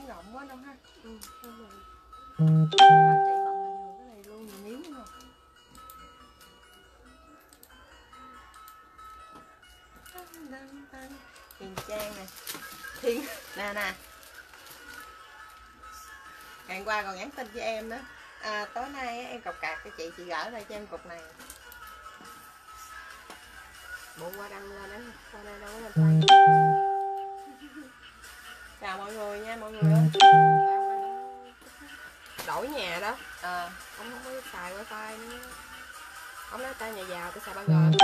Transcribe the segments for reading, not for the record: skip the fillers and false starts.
cũng rộng quá đâu ha. Không rồi. Bảo chị bận là vừa cái này luôn, nhiều miếng không? Hiền Trang nè, Thiên nè. Ngày qua còn nhắn tin cho em nữa. Tối nay em cọc cạc cho chị gửi lại cho em cục này. Bộ qua đăng lên đấy, qua đây đâu có lên tay. Chào mọi người nha mọi người ơi. Đổi nhà đó. Ông không có xài wifi nữa. Ông lấy tay nhà giàu, tôi xài 3G.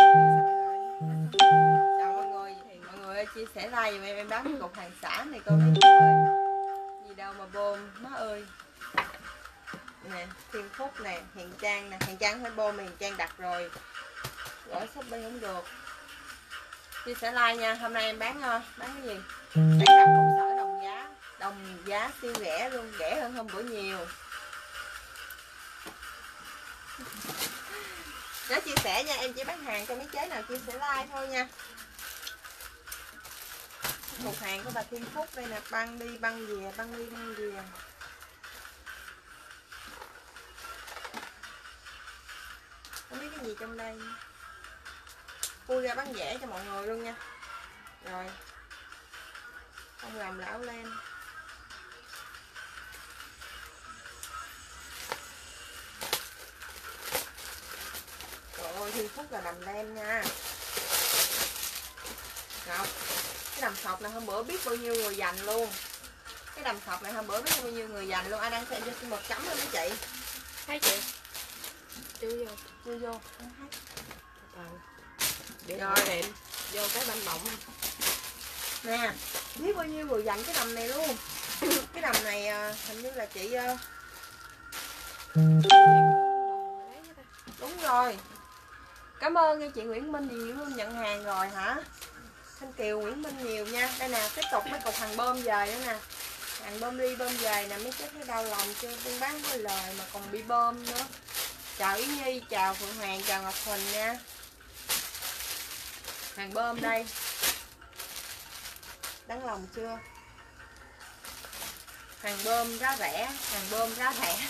Chào mọi người. Mọi người ơi, chia sẻ like giùm em bán cái cục hàng xả này cô thấy ơi. Gì đâu mà bơm má ơi. Nè, Thiên Phúc nè, Hiền Trang nè, Hiền Trang phải bơm, Hiền Trang đặt rồi. Gửi Shopee không được. Chia sẻ like nha, hôm nay em bán cái gì? Bán cặp công sở đồng giá siêu rẻ luôn, rẻ hơn hôm bữa nhiều. Nhớ chia sẻ nha, em chỉ bán hàng cho mấy chế nào chia sẻ like thôi nha. Cục hàng của bà Thiên Phúc đây nè, băng đi băng về, băng đi băng về. Không biết cái gì trong đây. Khui ra bán rẻ cho mọi người luôn nha. Rồi. Không làm lão lên. Trời ơi, Thiên Phúc là đầm len nha. Ngọc, cái đầm sọc này hôm bữa biết bao nhiêu người giành luôn. Cái đầm sọc này hôm bữa biết bao nhiêu người giành luôn. Ai đang xem cho xin 1 chấm luôn đó chị. Thấy chị? Chưa vô. Không thấy. Để rồi đệm vô cái banh bọng. Nè, biết bao nhiêu người giành cái đầm này luôn. Cái đầm này hình như là chị đúng rồi. Cảm ơn nha chị Nguyễn Minh nhiều luôn, nhận hàng rồi hả? Thanh Kiều Nguyễn Minh nhiều nha. Đây nè, tiếp tục mấy cục hàng bơm về nữa nè. Hàng bơm đi bơm về nè, mấy chết thấy đau lòng chưa, buôn bán có lời mà còn bị bơm nữa. Chào Yến Nhi, chào Phượng Hoàng, chào Ngọc Huỳnh nha. Hàng bơm đây. Đáng lòng chưa? Hàng bơm giá rẻ, hàng bơm giá rẻ.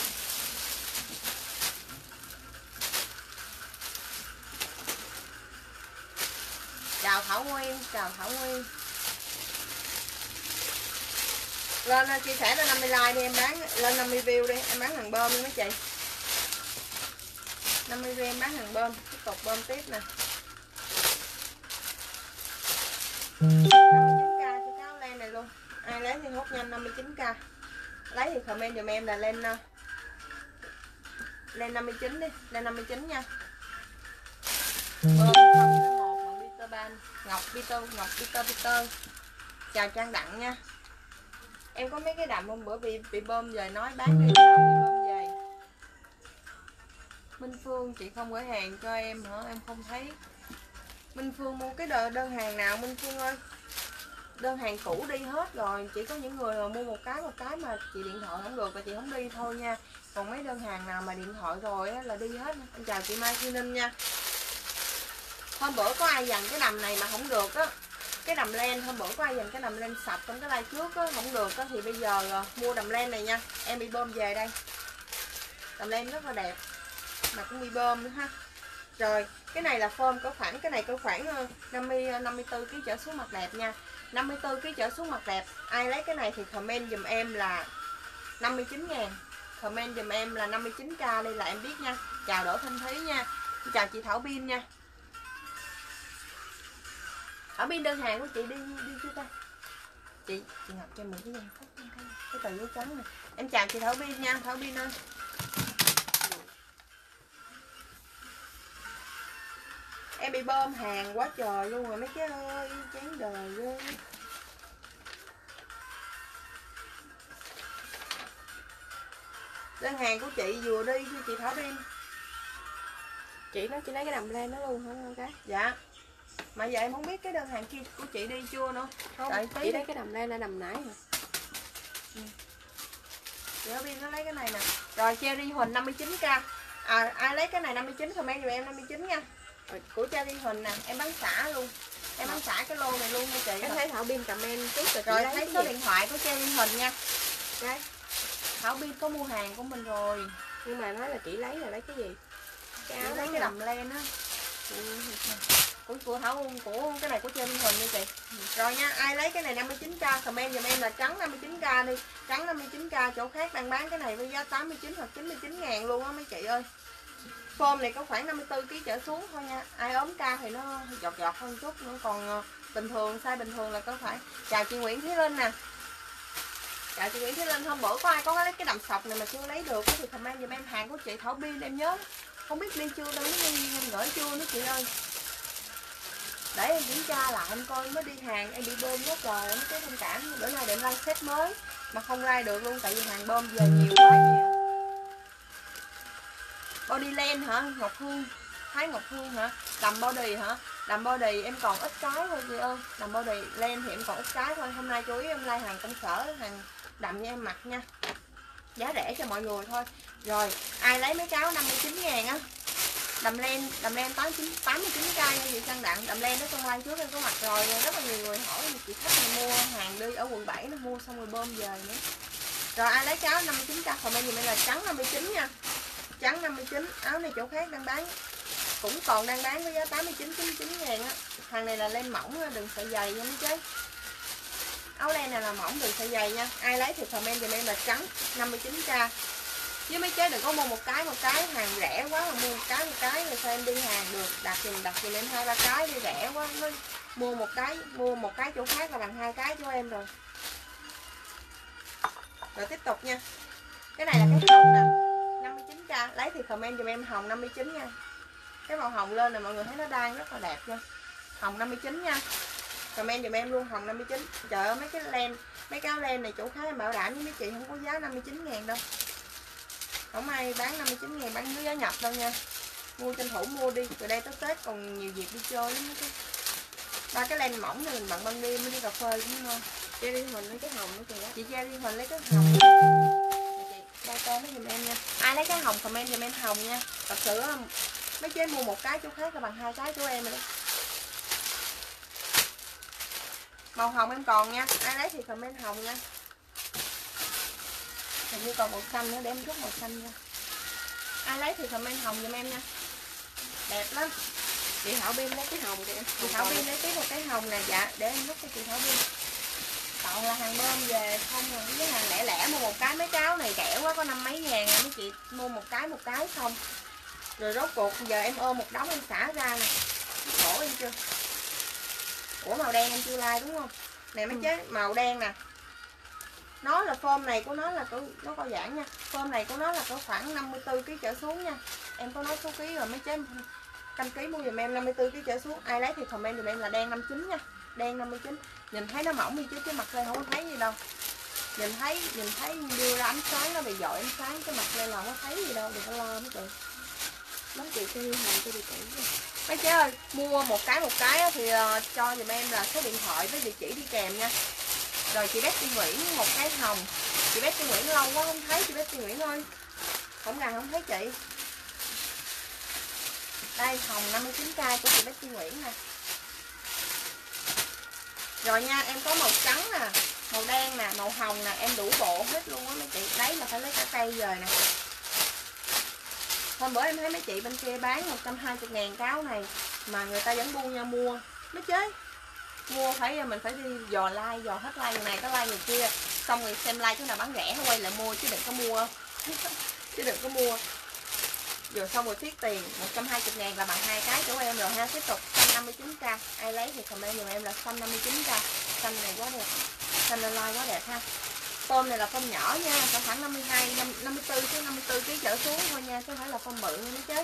Chào Thảo Nguyên, chào Thảo Nguyên. Lên chia sẻ lên 50 like đi em bán, lên 50 view đi, em bán hàng bơm đi mấy chị. 50 view em bán hàng bơm, tiếp tục bơm tiếp nè. 59k cho cáo len này luôn. Ai lấy thì hốt nhanh 59k. Lấy thì comment giùm em là lên 59 đi, lên 59 nha. Bơm 001 bằng Peter Ban, Ngọc Peter. Chào Trang Đặng nha. Em có mấy cái đầm hôm bữa bị bơm về nói bán đi, bị bơm về. Minh Phương chị không gửi hàng cho em hả? Em không thấy. Minh Phương mua cái đơn hàng nào Minh Phương ơi? Đơn hàng cũ đi hết rồi, chỉ có những người mà mua một cái mà chị điện thoại không được và chị không đi thôi nha. Còn mấy đơn hàng nào mà điện thoại rồi á, là đi hết. Em chào chị Mai Thiên Ninh nha. Hôm bữa có ai giành cái đầm này mà không được á. Cái đầm len hôm bữa có ai giành cái đầm len sạch trong cái like trước á, không được á thì bây giờ mua đầm len này nha. Em bị bơm về đây. Đầm len rất là đẹp mà cũng bị bơm nữa ha. Rồi, cái này là phơm cỡ khoảng, cái này cỡ khoảng 54 kg trở xuống mặt đẹp nha. 54 kg trở xuống mặt đẹp. Ai lấy cái này thì comment dùm em là 59.000. Comment dùm em là 59k đây là em biết nha. Chào Đỗ Thanh Thúy nha. Chào chị Thảo Bin nha. Ở bên đơn hàng của chị đi chưa ta? Chị Ngọc cho mình cái danh sách cái tờ giấy trắng này. Em chào chị Thảo Bin nha, Thảo Bin ơi. Em bị bơm hàng quá trời luôn rồi mấy cái ơi, chán đời ghê. Đơn hàng của chị vừa đi cho chị Thảo Bin. Chị nói chị lấy cái đầm len đó luôn hả con cái? Dạ. Mà giờ em không biết cái đơn hàng kia của chị đi chưa nữa. Không, chị lấy cái đầm len là đầm nãy hả? Chị Thảo Bin nó lấy cái này nè. Rồi Cherry Huỳnh 59k. Ai lấy cái này 59 comment giùm em 59 nha. Của Cherry Huỳnh nè, em bán xả luôn. Em ấn xả cái lô này luôn nha chị. Em thấy Thảo Bin comment trước rồi. Rồi thấy số điện thoại của treo lên hình nha. Đấy. Thảo Bin có mua hàng của mình rồi. Nhưng mà nói là chị lấy là lấy cái gì? Cái áo lấy cái đầm len á. Của Thảo, của cái này của treo lên hình nha chị. Rồi nha, ai lấy cái này 59k comment giùm em là trắng 59k đi. Trắng 59k, chỗ khác đang bán cái này với giá 89 hoặc 99 ngàn luôn á mấy chị ơi. Form này có khoảng 54 kg trở xuống thôi nha. Ai ốm ca thì nó giọt giọt hơn chút nữa, còn bình thường size bình thường là có phải. Chào chị Nguyễn Thúy Linh nè. Chào chị Nguyễn Thúy Linh, hôm bữa có ai có lấy cái đầm sọc này mà chưa lấy được thì comment giùm em. Hàng của chị Thảo Bin em nhớ. Không biết đi chưa đâu, em gửi chưa nữa chị ơi. Để em kiểm tra lại em coi mới đi hàng, em bị bơm hết rồi, em cái thông cảm. Bữa nay để em like set mới mà không like được luôn tại vì hàng bơm về nhiều quá nhiều. Body len hả? Ngọc Hương, Thái Ngọc Hương hả? Đầm body hả? Đầm body em còn ít cái thôi chị ơi. Đầm body len thì em còn ít cái thôi. Hôm nay chú ý em like hàng công sở, hàng đầm như em mặc nha. Giá rẻ cho mọi người thôi. Rồi, ai lấy mấy cái áo 59 ngàn á. Đầm len 89k nha chị Trân Đặng. Đầm len nó trong like trước em có mặc rồi. Rất là nhiều người hỏi chị khách này mua hàng đi ở quận 7 nó mua xong rồi bơm về nữa. Rồi ai lấy cái áo 59k comment giùm em là trắng 59 nha. Trắng 59, áo này chỗ khác đang bán cũng còn đang bán với giá 89 99 ngàn á. Hàng này là len mỏng đừng sợi dày nha mấy chế. Áo len này là mỏng đừng sợi dày nha. Ai lấy thì comment giùm em là trắng 59k. Chứ mấy chế đừng có mua một cái hàng rẻ quá mà mua một cái rồi sao em đi hàng được. Đặt giùm em 2-3 cái đi rẻ quá. Mua một cái chỗ khác là bằng 2 cái của em rồi. Rồi tiếp tục nha. Cái này là cái hồng nè. 59k, lấy thì comment giùm em hồng 59 nha. Cái màu hồng lên này mọi người thấy nó đang rất là đẹp nha. Hồng 59 nha. Comment giùm em luôn hồng 59. Trời ơi mấy cái len, mấy cái áo len này chỗ khác em bảo đảm với mấy chị không có giá 59 ngàn đâu. Không ai bán 59 ngàn bán dưới giá nhập đâu nha. Mua tranh thủ mua đi, từ đây tới Tết còn nhiều việc đi chơi lắm chứ. Ba cái len mỏng này mình bận ban đêm mới đi cà phê cũng ngon. Che đi mình lấy cái hồng nữa kìa. Chị che đi mình lấy cái hồng. Ba con nó giùm em nha. Ai lấy cái hồng comment giùm em hồng nha. Thật sự mấy chế mua một cái chỗ khác là bằng 2 cái của em rồi đó. Màu hồng em còn nha. Ai lấy thì comment hồng nha. Hình như còn màu xanh nữa để em rút màu xanh nha. Ai lấy thì comment hồng giùm em nha. Đẹp lắm. Chị Thảo Bin lấy cái hồng kìa. Chị Thảo Bin lấy tiếp một cái hồng nè. Dạ để em rút cho chị Thảo Bin. Còn là hàng bơm về không là với hàng lẻ lẻ mua một cái mấy cái áo này rẻ quá có 50 mấy ngàn à mấy chị mua một cái không. Rồi rốt cuộc giờ em ôm một đống em xả ra nè. Khổ em chưa? Ủa màu đen em chưa like đúng không? Nè mấy chế màu đen nè. Nó là form này của nó là nó co giãn nha. Form này của nó là có khoảng 54 kg trở xuống nha. Em có nói số ký rồi mấy chế canh ký mua giùm em 54 kg trở xuống. Ai lấy thì comment giùm em là đen 59 nha. Đen 59. Nhìn thấy nó mỏng đi chứ mặt lên không có thấy gì đâu. Nhìn thấy đưa ra ánh sáng nó bị dội ánh sáng cái mặt lên là không có thấy gì đâu, đừng có lo mấy chị. Mấy chị cho đi hàng cho địa chỉ. Mấy chế ơi, mua một cái thì cho giùm em là số điện thoại với địa chỉ đi kèm nha. Rồi chị Betty Nguyễn một cái hồng. Chị Betty Nguyễn lâu quá không thấy chị Betty Nguyễn ơi. Không gần không thấy chị. Đây hồng 59k của chị Betty Nguyễn nè. Rồi nha, em có màu trắng nè, màu đen nè, màu hồng nè, em đủ bộ hết luôn á mấy chị. Đấy mà phải lấy cả cây về nè. Hôm bữa em thấy mấy chị bên kia bán 120 ngàn cái áo này mà người ta vẫn buông nhau mua. Mấy chế mua phải mình phải đi dò like, dò hết like người này có like người kia. Xong rồi xem like chỗ nào bán rẻ nó quay lại mua chứ đừng có mua. Chứ đừng có mua. Rồi xong rồi tiếc tiền 120 ngàn là bằng 2 cái của em rồi ha. Tiếp tục xanh 59k. Ai lấy thì comment giùm em là xanh 59k. Xanh này quá đẹp. Xanh online quá đẹp ha. Tôm này là tôm nhỏ nha, khoảng 52, 54 chứ 54 kg trở xuống thôi nha, chứ không phải là tôm bự nha mấy chế.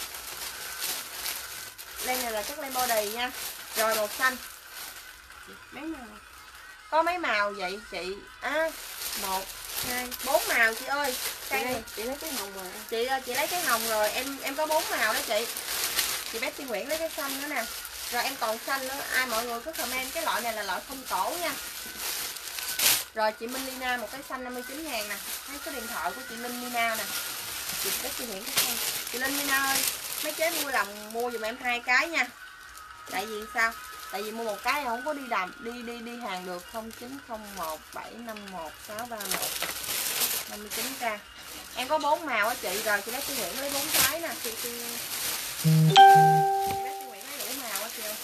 Len này là chất len body nha. Rồi màu xanh. Mấy màu? Có mấy màu vậy chị? 1, 2, 4 màu chị ơi. Cây này chị lấy cái hồng mà. Chị lấy cái hồng rồi, em có 4 màu đó chị. Chị Betty Nguyễn lấy cái xanh nữa nè. Rồi em còn xanh nữa, mọi người cứ comment cái loại này là loại không cổ nha. Rồi chị Minh Lina một cái xanh 59 ngàn nè. Thấy số điện thoại của chị Linh Lina nè. Chị Betty Nguyễn cái xanh. Chị Linh Lina ơi, mấy chế vui lòng mua giùm em 2 cái nha. Tại vì sao? Tại vì mua một cái không có đi hàng được. 0901 751 631 59k. Em có 4 màu á chị, rồi chị Bác Tiên Nguyễn lấy 4 cái nè. Chị Bác Tiên Nguyễn lấy đủ màu á chị ơi.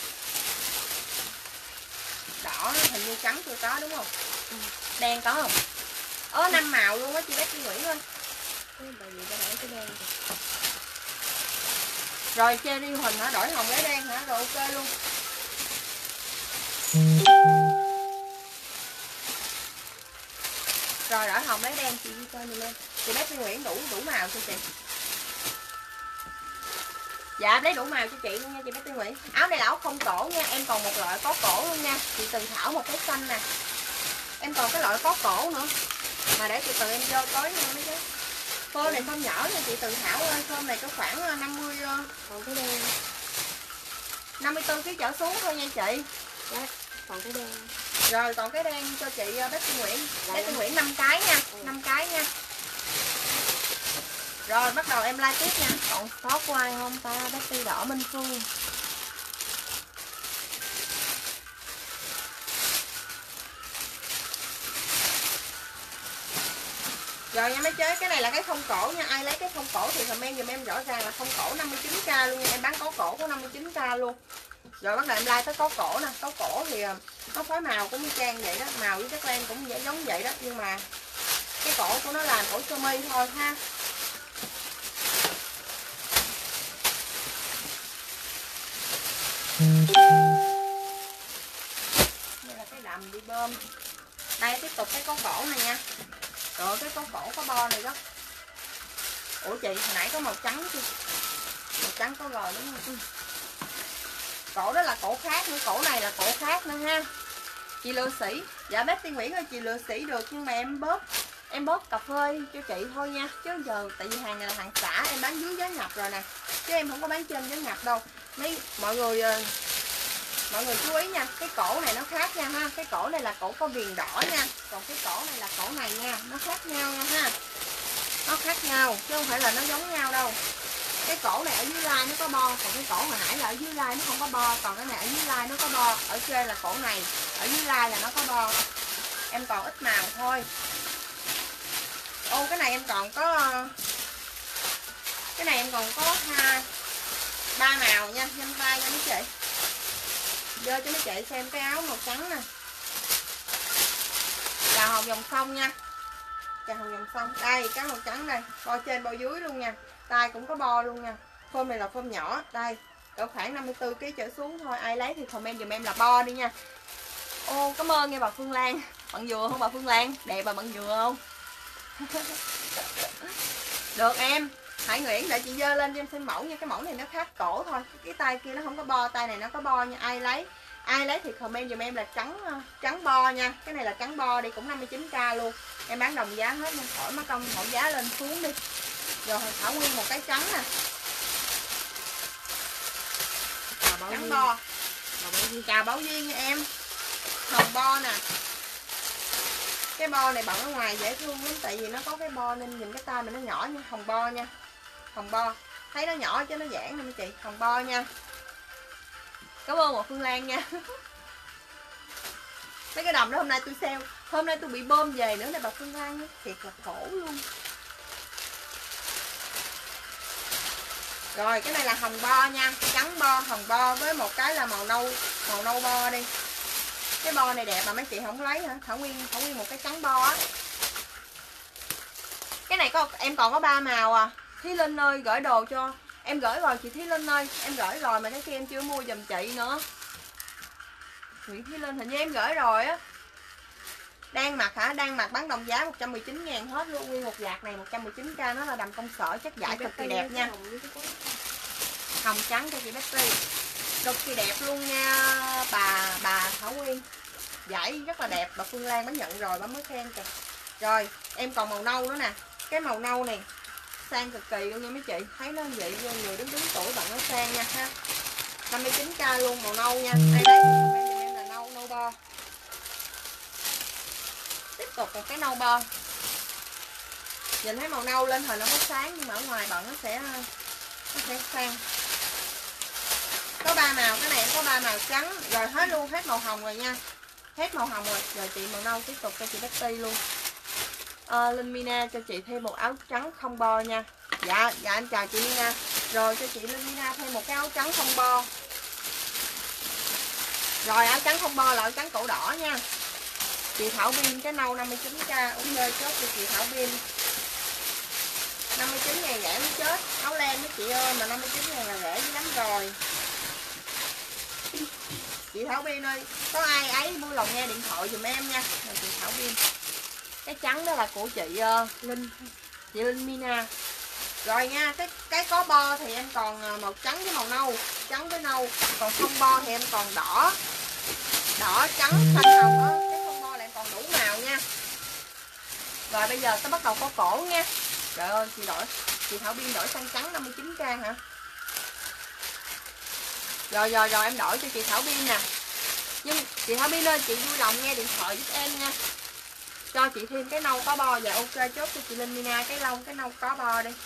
Đỏ hình như trắng chưa có đúng không? Đen có không? 5 màu luôn á chị Bác Tiên Nguyễn ơi. Bởi vì các bạn cái đen. Rồi cherry Huỳnh hả? Đổi hồng lấy đen hả? Rồi ok luôn. Rồi đổi hồng lấy đen chị đi coi luôn. Chị Bác Tiên Nguyễn đủ màu cho chị. Dạ lấy đủ màu cho chị luôn nha chị Bác Tiên Nguyễn. Áo này là áo không cổ nha. Em còn một loại có cổ luôn nha. Chị Từ Thảo một cái xanh nè. Em còn cái loại có cổ nữa. Mà để chị Từ em vô tối nha mấy chứ. Phơ này phơm nhỏ nha chị Từ Thảo ơi. Phơm này có khoảng 50. Còn cái đen 54 kg trở xuống thôi nha chị. đó. Còn cái đen. Rồi còn cái đen cho chị Bác Tiên Nguyễn. Bác Tiên Nguyễn 5 cái nha. 5 cái nha. Rồi bắt đầu em like tiếp nha. Còn sót của ai không ta? Bác Ti đỏ Minh Phương. Rồi nha mấy chế, cái này là cái không cổ nha. Ai lấy cái không cổ thì comment giùm em rõ ràng là không cổ 59k luôn nha. Em bán có cổ có 59k luôn. Rồi bắt đầu em like tới có cổ nè. Có cổ thì có phối màu cũng như trang vậy đó. Màu với các len cũng giống vậy đó. Nhưng mà cái cổ của nó là cổ sơ mi thôi ha. Đây là cái đầm đi bơm. Đây tiếp tục cái có cổ này nha. Rồi cái có cổ có bo này đó. Ủa chị hồi nãy có màu trắng chứ? Màu trắng có rồi đúng không? Cổ đó là cổ khác nữa. Cổ này là cổ khác nữa ha. Chị Lừa Sĩ. Dạ Bác Tiên Nguyễn ơi, chị Lừa Sĩ được. Nhưng mà em bớt cà phê cho chị thôi nha. Chứ giờ tại vì hàng này là hàng xả. Em bán dưới giá nhập rồi nè. Chứ em không có bán trên giá nhập đâu. Mọi người chú ý nha. Cái cổ này nó khác nha ha. Cái cổ này là cổ có viền đỏ nha. Còn cái cổ này là cổ này nha. Nó khác nhau nha ha. Nó khác nhau chứ không phải là nó giống nhau đâu. Cái cổ này ở dưới lai nó có bo. Còn cái cổ hồi nãy là ở dưới lai nó không có bo. Còn cái này ở dưới lai nó có bo. Ở trên là cổ này. Ở dưới lai là nó có bo. Em còn ít màu thôi. Ô cái này em còn có. Cái này em còn có 3 màu nha. Nhanh tay nha mấy chị. Dơ cho mấy chị xem cái áo màu trắng nè. Chào hồng dòng sông nha. Chào hồng dòng sông. Đây cái màu trắng đây. Bo trên bo dưới luôn nha. Tay cũng có bo luôn nha. Phơm này là phơm nhỏ. Đây cỡ khoảng 54 kg trở xuống thôi. Ai lấy thì comment dùm em là bo đi nha. Ô cảm ơn nha bà Phương Lan. Bận dừa không bà Phương Lan? Đẹp bà bận dừa không? Được em. Hải Nguyễn để chị dơ lên cho em xem mẫu nha. Cái mẫu này nó khác cổ thôi. Cái tay kia nó không có bo. Tay này nó có bo nha. Ai lấy thì comment dùm em là trắng bo nha. Cái này là trắng bo đi cũng 59k luôn. Em bán đồng giá hết nha. Khỏi mất công hỏi giá lên xuống đi. Rồi Thảo Nguyên một cái trắng nè. Trắng bo. Chào Bảo Duyên nha em. Hồng bo nè. Cái bo này bận ở ngoài dễ thương lắm. Tại vì nó có cái bo nên nhìn cái tay mình nó nhỏ nha. Hồng bo nha. Hồng bo. Thấy nó nhỏ chứ nó giãn nè mấy chị. Hồng bo nha. Cảm ơn một Phương Lan nha. Mấy cái đầm đó hôm nay tôi sale. Hôm nay tôi bị bơm về nữa nè bà Phương Lan ấy. Thiệt là khổ luôn. Rồi cái này là hồng bo nha. Trắng bo, hồng bo với một cái là màu nâu bo đi. Cái bo này đẹp mà mấy chị không lấy hả? Thảo Nguyên một cái trắng bo á. Cái này em còn có 3 màu à. Thí Linh ơi gửi đồ cho. Em gửi rồi chị Thí Linh ơi. Em gửi rồi mà cái kia em chưa mua giùm chị nữa. Nguyễn Thí Linh hình như em gửi rồi á. Đang mặc hả? Đang mặc bán đồng giá 119.000 hết luôn. Nguyên một vạt này 119k. Nó là đầm công sở chất vải cực kỳ đẹp nha. Hồng trắng cho chị Betty. Cực kỳ đẹp luôn nha bà Thảo Nguyên. Vải rất là đẹp. Bà Phương Lan mới nhận rồi bà mới khen kìa. Rồi em còn màu nâu nữa nè. Cái màu nâu này sang cực kỳ luôn nha mấy chị. Thấy nó vậy người đứng tuổi bận nó sang nha ha. 59k luôn màu nâu nha. Ai lấy thì comment giùm em là nâu bo. Tiếp tục một cái nâu bo. Nhìn thấy màu nâu lên hồi nó có sáng nhưng mà ở ngoài bận nó sẽ sang. Có 3 màu. Cái này em có 3 màu trắng. Rồi hết luôn, hết màu hồng rồi nha. Hết màu hồng rồi. Rồi chị màu nâu tiếp tục cho chị Betty luôn. Linh Mina cho chị thêm một áo trắng không bo nha. Dạ em chào chị Mina. Rồi cho chị Linh Mina thêm một cái áo trắng không bo. Rồi áo trắng không bo là áo trắng cổ đỏ nha. Chị Thảo Biên cái nâu 59k. Ok chốt cho chị Thảo Biên 59.000 rẻ mới chết. Áo len đó chị ơi, mà 59.000 là rẻ dữ lắm rồi. Chị Thảo Biên ơi, có ai ấy vui lòng nghe điện thoại giùm em nha. Rồi chị Thảo Biên. Cái trắng đó là của chị Linh Mina. Rồi nha, cái có bo thì em còn màu trắng với màu nâu, trắng với nâu. Còn không bo thì em còn đỏ, trắng, xanh, hồng á. Cái không bo là em còn đủ màu nha. Rồi bây giờ tới bắt đầu có cổ nha. Trời ơi, chị Thảo Biên đổi sang trắng 59k hả? Rồi em đổi cho chị Thảo Biên nè. Nhưng chị Thảo Biên ơi, chị vui lòng nghe điện thoại giúp em nha. Cho chị thêm cái nâu có bo. Dạ ok, chốt cho chị Linh Mina cái nâu có bo đi.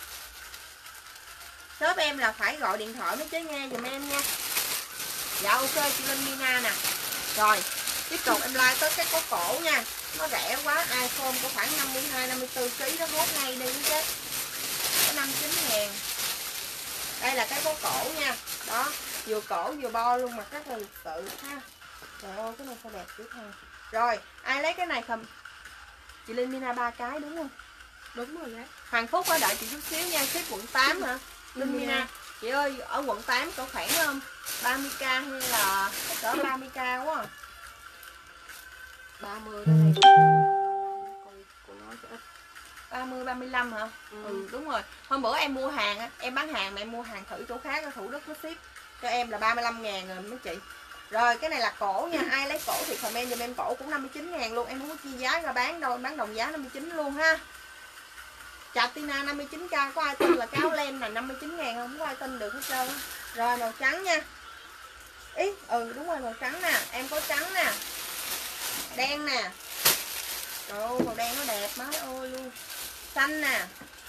Shop em là phải gọi điện thoại mới chế nghe giùm em nha. Dạ ok chị Linh Mina nè. Rồi tiếp tục em like tới cái có cổ nha. Nó rẻ quá, iPhone có khoảng 52-54kg nó hốt ngay đi chứ. Có 59.000. Đây là cái có cổ nha. Đó, vừa cổ vừa bo luôn, mà rất là lịch sự ha. Trời ơi cái này sao đẹp dữ thằng. Rồi ai lấy cái này không? Chị Linh Mina 3 cái đúng không? Đúng rồi đấy. Hoàng Phúc ở đợi chị chút xíu nha. Ship quận 8 hả? Linh Mina. Chị ơi ở quận 8 có khoảng 30k hay là cỡ 30k quá à. 30 cái này cô nói cho ít. 30 35 hả? Đúng rồi. Hôm bữa em mua hàng á, em bán hàng mà em mua hàng thử chỗ khác ở Thủ Đức nó ship cho em là 35.000 rồi mấy chị. Rồi cái này là cổ nha, ai lấy cổ thì comment giùm em, cổ cũng 59.000 luôn, em không có chia giá ra bán đâu, em bán đồng giá 59 luôn ha. Chatina 59k, có ai tin là cái áo len là 59.000 không? Không có ai tin được hết trơn á. Rồi màu trắng nha. Đúng rồi màu trắng nè, em có trắng nè. Đen nè. Trời ơi màu đen nó đẹp má ơi luôn. Xanh nè.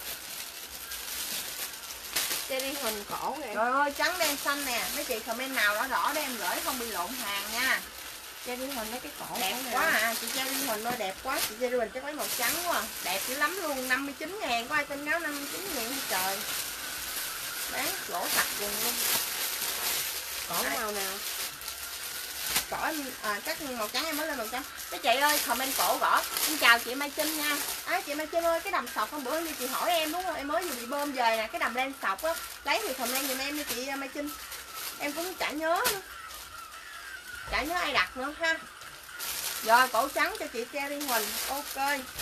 Cherry hình cổ nè. Trời ơi trắng đen xanh nè. Mấy chị comment màu đỏ đỏ để em gửi không bị lộn hàng nha. Cherry hình mấy cái cổ đẹp quá à. Chị Cherry hình ơi đẹp quá. Chị Cherry hình chắc lấy màu trắng quá à. Đẹp dữ lắm luôn. 59.000, có ai tin áo 59.000 không trời. Bán lỗ sạch quần luôn. Cổ màu nào? Cổ em chắc màu trắng, em mới lên màu trắng. Cái chị ơi comment cổ gõ em chào chị Mai Trinh nha. Chị Mai Trinh ơi, cái đầm sọc hôm bữa như chị hỏi em đúng không, em mới vừa bị bơm về nè, cái đầm len sọc á, lấy thì comment giùm em đi chị Mai Trinh. Em cũng chả nhớ nữa, chả nhớ ai đặt nữa ha. Rồi cổ trắng cho chị Cherry Huỳnh. Ok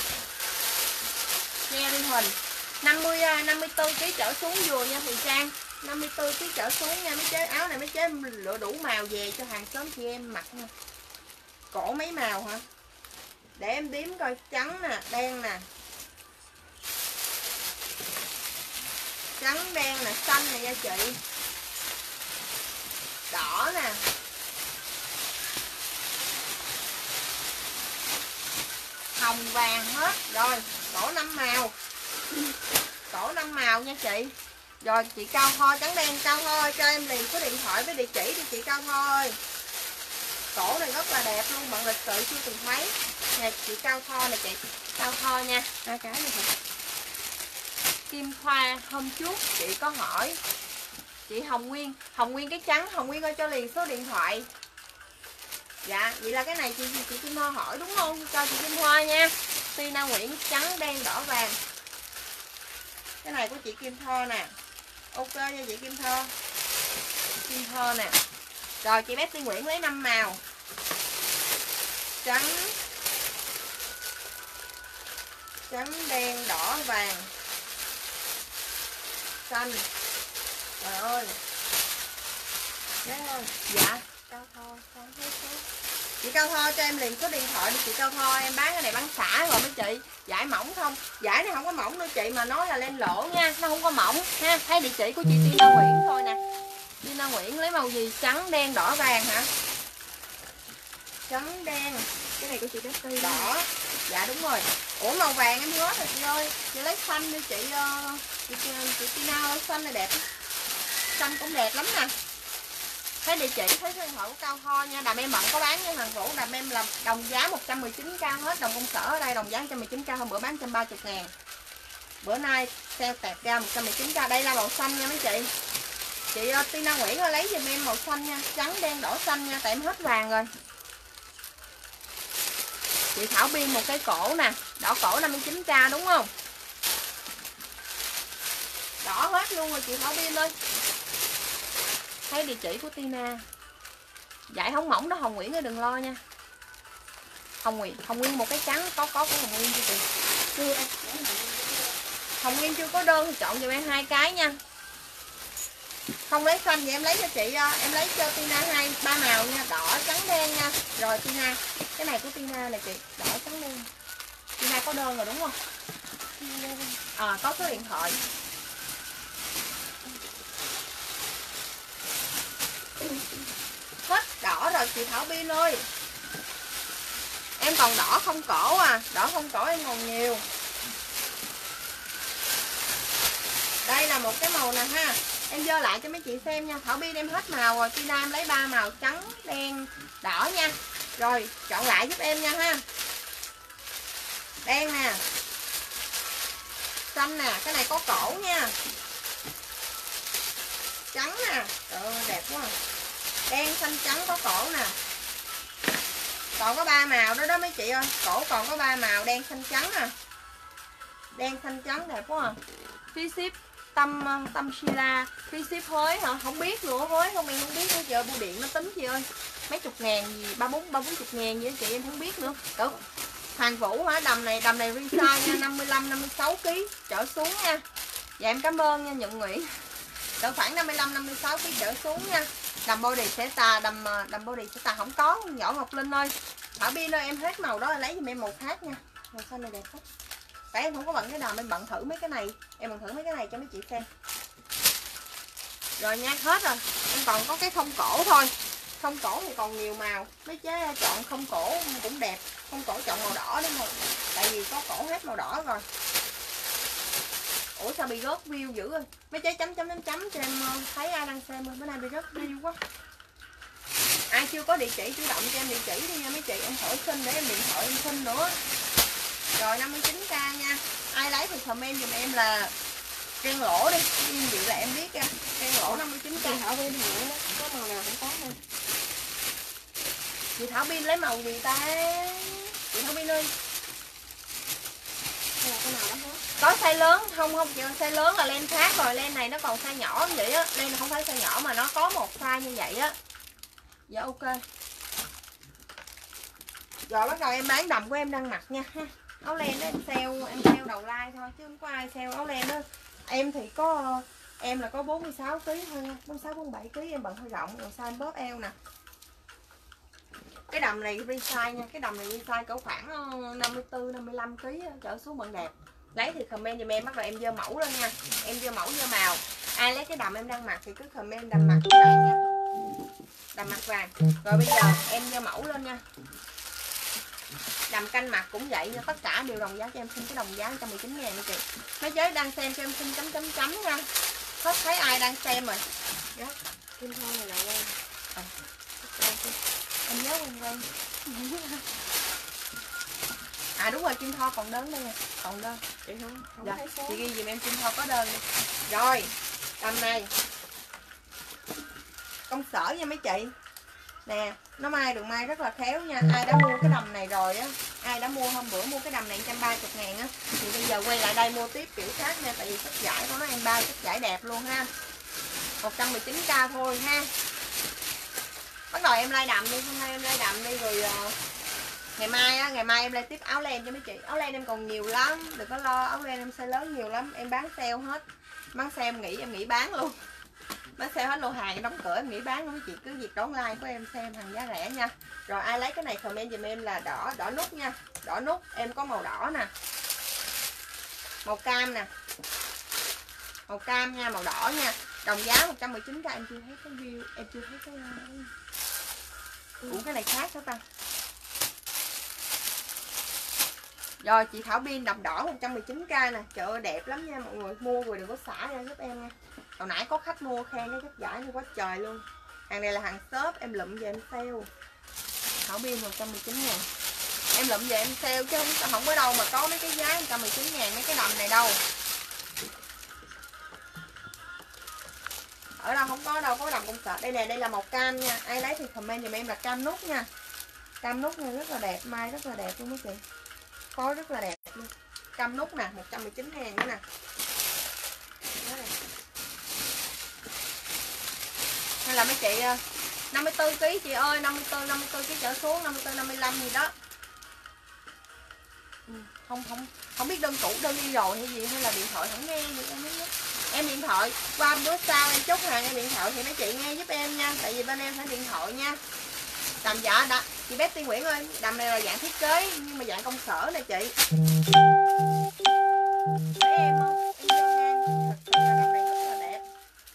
Cherry Huỳnh 54kg trở xuống vừa nha Thùy Trang. 54kg trở xuống nha mấy chế. Áo này mấy chế lựa đủ màu về cho hàng xóm chị em mặc nha. Cổ mấy màu hả? Để em đếm coi. Trắng nè, đen nè, trắng đen nè, xanh nè nha chị, đỏ nè, hồng vàng hết. Rồi cổ 5 màu. Cổ 5 màu nha chị. Rồi chị Cao Tho trắng đen. Cao Tho ơi, cho em liền số điện thoại với địa chỉ đi chị Cao Tho ơi. Cổ này rất là đẹp luôn, bạn lịch sự chưa từng thấy nè chị Cao Tho này chị. Cao Tho nha. 2 cái này hả? Kim Thoa hôm trước chị có hỏi chị Hồng Nguyên cái trắng. Hồng Nguyên ơi cho liền số điện thoại. Dạ vậy là cái này chị Kim Thoa hỏi đúng không? Cho chị Kim Thoa nha. Tina Nguyễn trắng đen đỏ vàng. Cái này của chị Kim Thoa nè. Ok nha chị Kim Thoa. Kim Thoa nè. Rồi chị Betty Nguyễn lấy 5 màu. Trắng, trắng đen đỏ vàng, xanh. Trời ơi. Đấy không? Dạ. Cao Tho, con thấy số. Chị Cao Tho cho em liền số điện thoại đi chị Cao Tho. Em bán cái này bán xả rồi mấy chị. Vải mỏng không? Vải này không có mỏng đâu chị, mà nói là len lỗ nha, nó không có mỏng ha. Thấy địa chỉ của chị Tina Nguyễn thôi nè. Tina Nguyễn lấy màu gì? Trắng đen đỏ vàng hả? Trắng đen. Cái này của chị Betty đỏ. Dạ đúng rồi. Ủa màu vàng em hết rồi chị ơi. Chị lấy xanh đi chị. Chị Tina ơi, xanh này đẹp. Xanh cũng đẹp lắm nè. Thấy địa chỉ, thấy số điện thoại của Cao Tho nha. Đầm em bận có bán nha Hoàng Vũ. Đầm em là đồng giá 119k hết. Đồng công sở ở đây đồng giá 119k, hôm bữa bán 130.000. Bữa nay sale tẹt ra 119k. Đây là màu xanh nha mấy chị. Chị Tina Nguyễn ơi, lấy giùm em màu xanh nha. Trắng đen đỏ xanh nha, tại em hết vàng rồi. Chị Thảo Biên một cái cổ nè, đỏ cổ 59k đúng không? Đỏ hết luôn rồi chị Thảo Biên ơi. Thấy địa chỉ của Tina. Dải hóng mỏng đó Hồng Nguyễn ơi, đừng lo nha. Hồng Nguyên một cái trắng, có của Hồng Nguyên chưa chị? Chưa em. Hồng Nguyên chưa có đơn thì chọn giùm em 2 cái nha. Không lấy xanh vậy em lấy cho chị, em lấy cho Tina 3 màu nha, đỏ trắng đen nha. Rồi Tina, cái này của Tina này chị, đỏ trắng đen. Tina có đơn rồi đúng không? Có số điện thoại. Hết đỏ rồi chị Thảo Biên ơi. Em còn đỏ không cổ à, đỏ không cổ em còn nhiều. Đây là một cái màu nè ha. Em dơ lại cho mấy chị xem nha. Thảo Biên em hết màu rồi. Tina em lấy 3 màu trắng, đen, đỏ nha. Rồi chọn lại giúp em nha ha. Đen nè, xanh nè, cái này có cổ nha. Trắng nè, trời ơi đẹp quá à. Đen xanh trắng có cổ nè. Còn có 3 màu đó đó mấy chị ơi. Cổ còn có 3 màu, đen xanh trắng nè. Đen xanh trắng đẹp quá à. Phí ship Tâm Sheila. Phí ship Huế hả? Không biết nữa, Huế không em không biết nữa chị ơi. Bưu điện nó tính chị ơi. Mấy chục ngàn gì, 30-40 ngàn gì đó chị, em không biết nữa. Được. Hoàng Vũ hả? Đầm này resize nha, 55-56 kg trở xuống nha. Dạ em cảm ơn nha Nhận Nguyễn. Cỡ khoảng 55-56 kg trở xuống nha. Đầm body sẽ tà, đầm body sẽ tà không có. Nhỏ Ngọc Linh ơi, Thảo Biên ơi, em hết màu đó lấy giùm em màu khác nha. Màu xanh này đẹp quá. Tại em không có bận cái đầm, em bận thử mấy cái này. Em bận thử mấy cái này cho mấy chị xem. Rồi nha, hết rồi. Em còn có cái không cổ thôi. Không cổ thì còn nhiều màu. Mấy chế chọn không cổ cũng đẹp. Không cổ chọn màu đỏ đúng không? Tại vì có cổ hết màu đỏ rồi. Ủa sao bị rớt view dữ rồi. Mấy chế chấm cho em thấy ai đang xem rồi. Bữa nay bị rớt view quá. Ai chưa có địa chỉ chủ động cho em địa chỉ đi nha mấy chị. Em hỏi xin để em điện thoại em xin nữa. Rồi 59k nha. Ai lấy thì comment giùm em là Ken lỗ đi. Nhưng vậy là em biết nha. Ken lỗ 59k. Chị Thảo Biên nữa đó. Có màu nào cũng có thôi. Chị Thảo Biên lấy màu gì ta? Chị Thảo Biên ơi. Cái nào đó hết. Có size lớn không chị ơi, size lớn là len khác rồi, len này nó còn size nhỏ như vậy á, len này không phải size nhỏ mà nó có một size như vậy á. Dạ ok. Rồi bắt đầu em bán đầm của em đang mặc nha ha. Áo len đó em sale đầu like thôi chứ không có ai sale áo len đó. Em thì có em là có 46 kg thôi nha, 46-47 kg em bận hơi rộng, rồi size bóp eo nè. Cái đầm này resize nha, cái đầm này resize cỡ khoảng 54-55 kg trở xuống bận đẹp. Lấy thì comment giùm em, bắt đầu em dơ mẫu lên nha. Em dơ mẫu dơ màu. Ai lấy cái đầm em đang mặc thì cứ comment đầm mặc vàng nha. Đầm mặc vàng. Rồi bây giờ em dơ mẫu lên nha. Đầm canh mặt cũng vậy nha, tất cả đều đồng giá cho em xin cái đồng giá 119.000 nha chị. Mấy chế đang xem cho em xin chấm nha. Hết thấy ai đang xem rồi. Đó, Kim Thoa này là quen. Em nhớ quen. À đúng rồi, Kim Thoa còn đơn đây nè, còn đơn. Chị không Dạ, thấy số. chị ghi giùm em Kim Thoa có đơn đi. Rồi, đầm này công sở nha mấy chị. Nè, nó may được may rất là khéo nha. Ai đã mua cái đầm này rồi á, ai đã mua hôm bữa mua cái đầm này 130.000 á, thì bây giờ quay lại đây mua tiếp kiểu khác nha. Tại vì chất vải của nó em bao chất vải đẹp luôn ha. 119k thôi ha. Bắt đầu em lai đầm đi, hôm nay em lai đầm đi rồi ngày mai em lai tiếp áo len cho mấy chị. Áo len em còn nhiều lắm, đừng có lo, áo len em size lớn nhiều lắm, em bán sale hết. Bán sale em nghỉ bán luôn. Bán sale hết lô hàng đóng cửa em nghỉ bán luôn, mấy chị cứ việc đón like của em xem hàng giá rẻ nha. Rồi ai lấy cái này comment giùm em là đỏ nút nha. Đỏ nút em có màu đỏ nè, màu cam nè, màu cam nha, màu đỏ nha. Đồng giá 119k. Em chưa thấy cái view, em chưa thấy cái ủa cái này khác hả ta? Rồi chị Thảo Biên đầm đỏ 119k nè. Trời ơi đẹp lắm nha mọi người, mua rồi đừng có xả ra giúp em nha. Hồi nãy có khách mua khen cái chất vải như quá trời luôn. Hàng này là hàng shop, em lụm về em sale. Thảo Biên 119.000. Em lụm về em sale chứ không có đâu mà có mấy cái giá 119.000 mấy cái đầm này đâu. Ở đâu không có đâu, có đầm công sở. Đây nè, đây là màu cam nha. Ai lấy thì comment giùm em là cam nút nha. Cam nút này rất là đẹp, mai rất là đẹp luôn mấy chị. Có rất là đẹp luôn. Cam nút nè, 119.000 nữa nè. Hay là mấy chị 54 kg chị ơi, 54 kg trở xuống, 54 55 gì đó. Không biết đơn cũ đơn đi rồi hay gì, hay là điện thoại không nghe gì em biết. Em điện thoại qua bữa sau em chốt hàng em điện thoại thì mấy chị nghe giúp em nha, tại vì bên em phải điện thoại nha. Đầm dạ đã chị Betty Nguyễn ơi, đầm này là dạng thiết kế nhưng mà dạng công sở nè chị. Thấy em không? Em vô ngang, thật sự là đầm này rất là đẹp.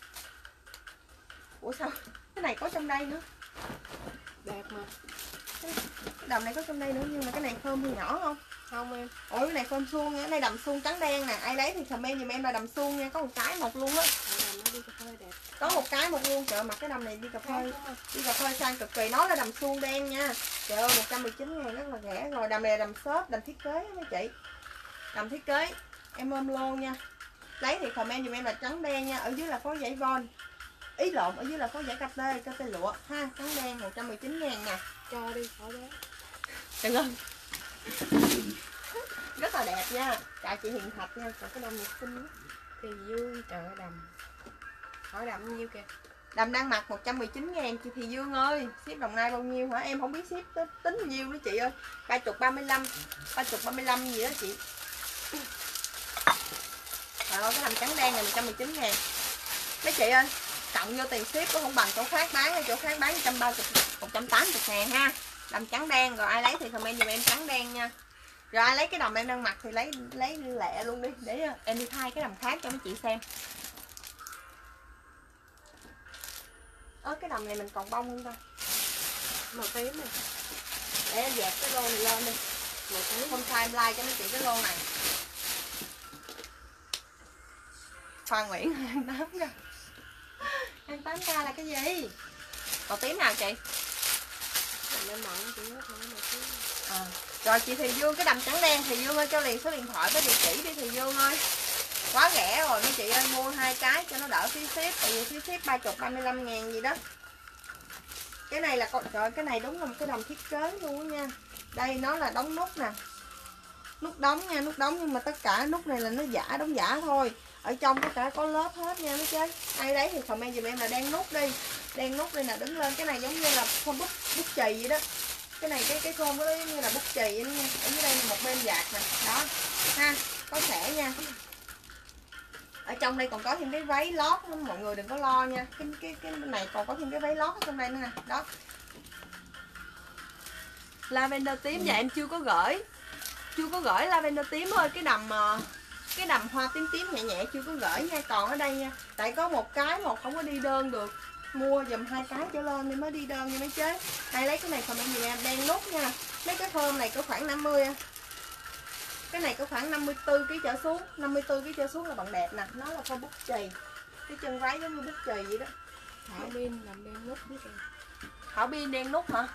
Ủa sao cái này có trong đây nữa? Đẹp mà. Cái đầm này có trong đây nữa nhưng mà cái này phơm thì nhỏ không? Không em. Ủa cái này phơm suông nha, cái này đầm suông trắng đen nè, ai lấy thì comment giùm em là đầm suông nha, có một cái một luôn á. Có một cái một luôn, trời mặc cái đầm này đi cà phê sang cực kỳ, nó là đầm suông đen nha. Trời ơi 119.000 rất là rẻ rồi, đầm này là đầm shop, đầm thiết kế đó mấy chị. Đầm thiết kế, em ôm luôn nha. Lấy thì comment giùm em là trắng đen nha, ở dưới là phối dãy von. Ý lộn, ở dưới là phối dãy cà tê lụa ha, trắng đen 119.000 nè. Cho đi, khỏi đó. Đừng ơi. Rất là đẹp nha. Chào chị Hiền Thạch nha, còn cái đầm này xinh quá. Thì Dương trời đầm. Hỏi đầm nhiêu kìa. Đầm đang mặc 119.000 chị Thì Dương ơi. Ship Đồng Nai bao nhiêu hả? Em không biết ship tính bao nhiêu đó chị ơi. 30 35, 30 35 gì đó chị. Trời ơi cái đầm trắng đen này 119.000. Mấy chị ơi, cộng vô tiền ship cũng không bằng chỗ khác bán, chỗ khác bán 130 180.000 ha. Đầm trắng đen rồi ai lấy thì comment giùm em trắng đen nha. Rồi ai lấy cái đầm em đang mặc thì lấy lẹ luôn đi để em đi thay cái đầm khác cho mấy chị xem. Cái đầm này mình còn bông không ta? Màu tím này. Để em dẹp cái lô này lên đi. Một tí hôm thay em like cho mấy chị cái lô này. Hoa Nguyễn 28 rồi. 28k là cái gì? Màu tím nào chị? Em mỏng chị hết màu tím. Rồi chị Thì Dương cái đầm trắng đen Thì Dương ơi cho liền số điện thoại với địa chỉ đi Thì Dương ơi. Quá rẻ rồi mấy chị ơi, mua 2 cái cho nó đỡ phí ship, tại vì phí ship 30 35.000 gì đó. Cái này là trời, cái này đúng là một cái đầm thiết kế luôn á nha. Đây nó là đóng nút nè. Nút đóng nha, nút đóng nhưng mà tất cả nút này là nó giả, đóng giả thôi. Ở trong tất cả có lớp hết nha mấy chế. Ai đấy thì comment giùm em là đen nút đi. Đen nút đây là đứng lên, cái này giống như là không bút chì vậy đó. Cái này cái khôn đó như là bút chì vậy nha. Ở dưới đây là một bên dạt nè, đó. Ha, có thẻ nha. Ở trong đây còn có thêm cái váy lót nữa, mọi người đừng có lo nha. Cái này còn có thêm cái váy lót ở trong đây nữa nè, đó. Lavender tím dạ em chưa có gửi lavender tím thôi, cái đầm hoa tím tím nhẹ nhẹ chưa có gửi nha, còn ở đây nha. Tại có một không có đi đơn được, mua dùm 2 cái trở lên thì mới đi đơn nha mấy chế. Ai lấy cái này comment giùm em đen nút nha. Mấy cái thơm này có khoảng 50 à. Cái này có khoảng 54 kg trở xuống, 54 kg trở xuống là bằng đẹp nè, nó là con bút chì. Cái chân váy giống như bút chì vậy đó. Thảo Biên làm đen nút nữa kìa. Thảo Biên đen nút hả?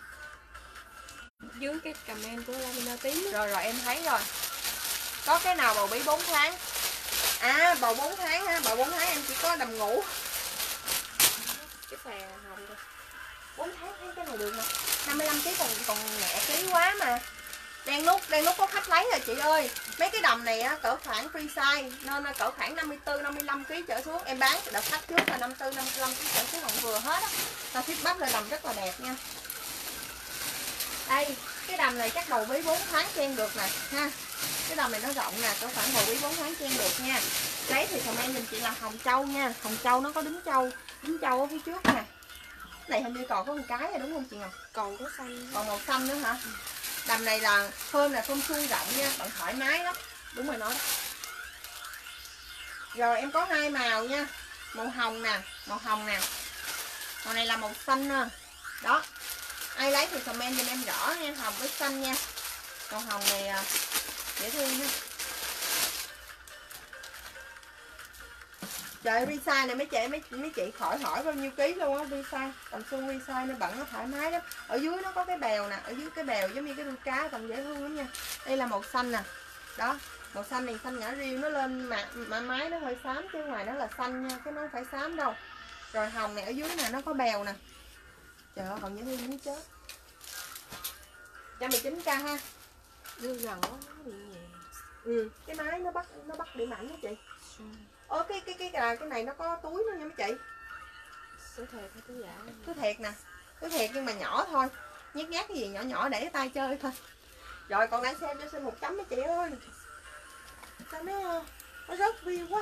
Dưới cái comment của lavender tím. Rồi em thấy rồi. Có cái nào bầu bí 4 tháng? À bầu 4 tháng ha, bầu 4 tháng em chỉ có đầm ngủ. Cái xè hồng rồi. 4 tháng thấy cái này được nè. 55 kg còn nhẹ ký quá mà. Đen nút có khách lấy rồi chị ơi. Mấy cái đầm này á cỡ khoảng free size nên cỡ khoảng 54 55 kg trở xuống em bán đợt khách trước là 54 55 kg trở xuống còn vừa hết á. Tao tiếp bắp là đầm rất là đẹp nha. Đây, cái đầm này chắc bầu bí 4 tháng chen được nè ha. Cái đầm này nó rộng nè, cỡ khoảng bầu bí 4 tháng chen được nha. Lấy thì comment giùm chị là Hồng Châu nha. Hồng Châu nó có đính châu ở phía trước nè. Cái này hình như còn có một cái rồi đúng không chị Ngọc? Còn có xanh. Còn màu xanh nữa hả? Đầm này là phơm suông rộng nha, bạn thoải mái lắm. Đúng rồi nó đó. Rồi em có 2 màu nha. Màu hồng nè. Màu này là màu xanh nè. Đó. Ai lấy thì comment giùm em rõ nha, hồng với xanh nha. Màu hồng này dễ thương ha. Trời, resize này mấy chị khỏi hỏi bao nhiêu ký luôn á. Resize tầm xương resize nó bận, nó thoải mái lắm. Ở dưới nó có cái bèo nè, ở dưới cái bèo giống như cái đuôi cá, còn dễ thương lắm nha. Đây là màu xanh nè, đó màu xanh này xanh ngã riêu, nó lên mà mái nó hơi xám chứ ngoài nó là xanh nha, chứ nó không phải xám đâu. Rồi hồng này ở dưới nè, nó có bèo nè. Trời ơi, còn dễ thương muốn chết. 119k ha. Đưa gần quá bị nhẹ. Cái mái nó bắt điểm ảnh đó chị. Cái này nó có túi nữa nha mấy chị. Túi thiệt hay túi giả? Túi thiệt nè, túi thiệt nhưng mà nhỏ thôi, nhét cái gì nhỏ nhỏ để tay chơi thôi. Rồi còn đang xem cho xin 1 chấm mấy chị ơi. Sao nó rớt view quá.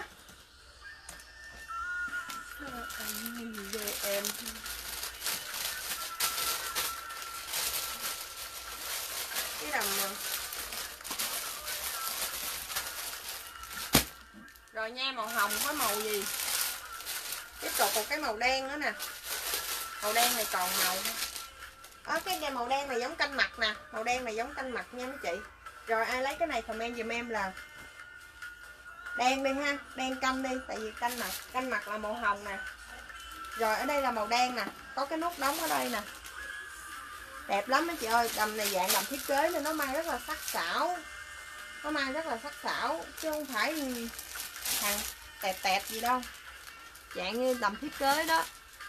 Về em. Cái đầm nè. Rồi nha, màu hồng có màu gì? Tiếp tục một cái màu đen nữa nè. Màu đen này còn màu. Cái màu đen này giống canh mặt nè. Màu đen này giống canh mặt nha mấy chị. Rồi ai lấy cái này comment giùm em là đen đi ha, đen canh đi. Tại vì canh mặt là màu hồng nè. Rồi ở đây là màu đen nè. Có cái nút đóng ở đây nè. Đẹp lắm mấy chị ơi. Đầm này dạng đầm thiết kế nên nó may rất là sắc sảo. Nó may rất là sắc sảo, chứ không phải hàng tẹt gì đâu. Dạng như đầm thiết kế đó.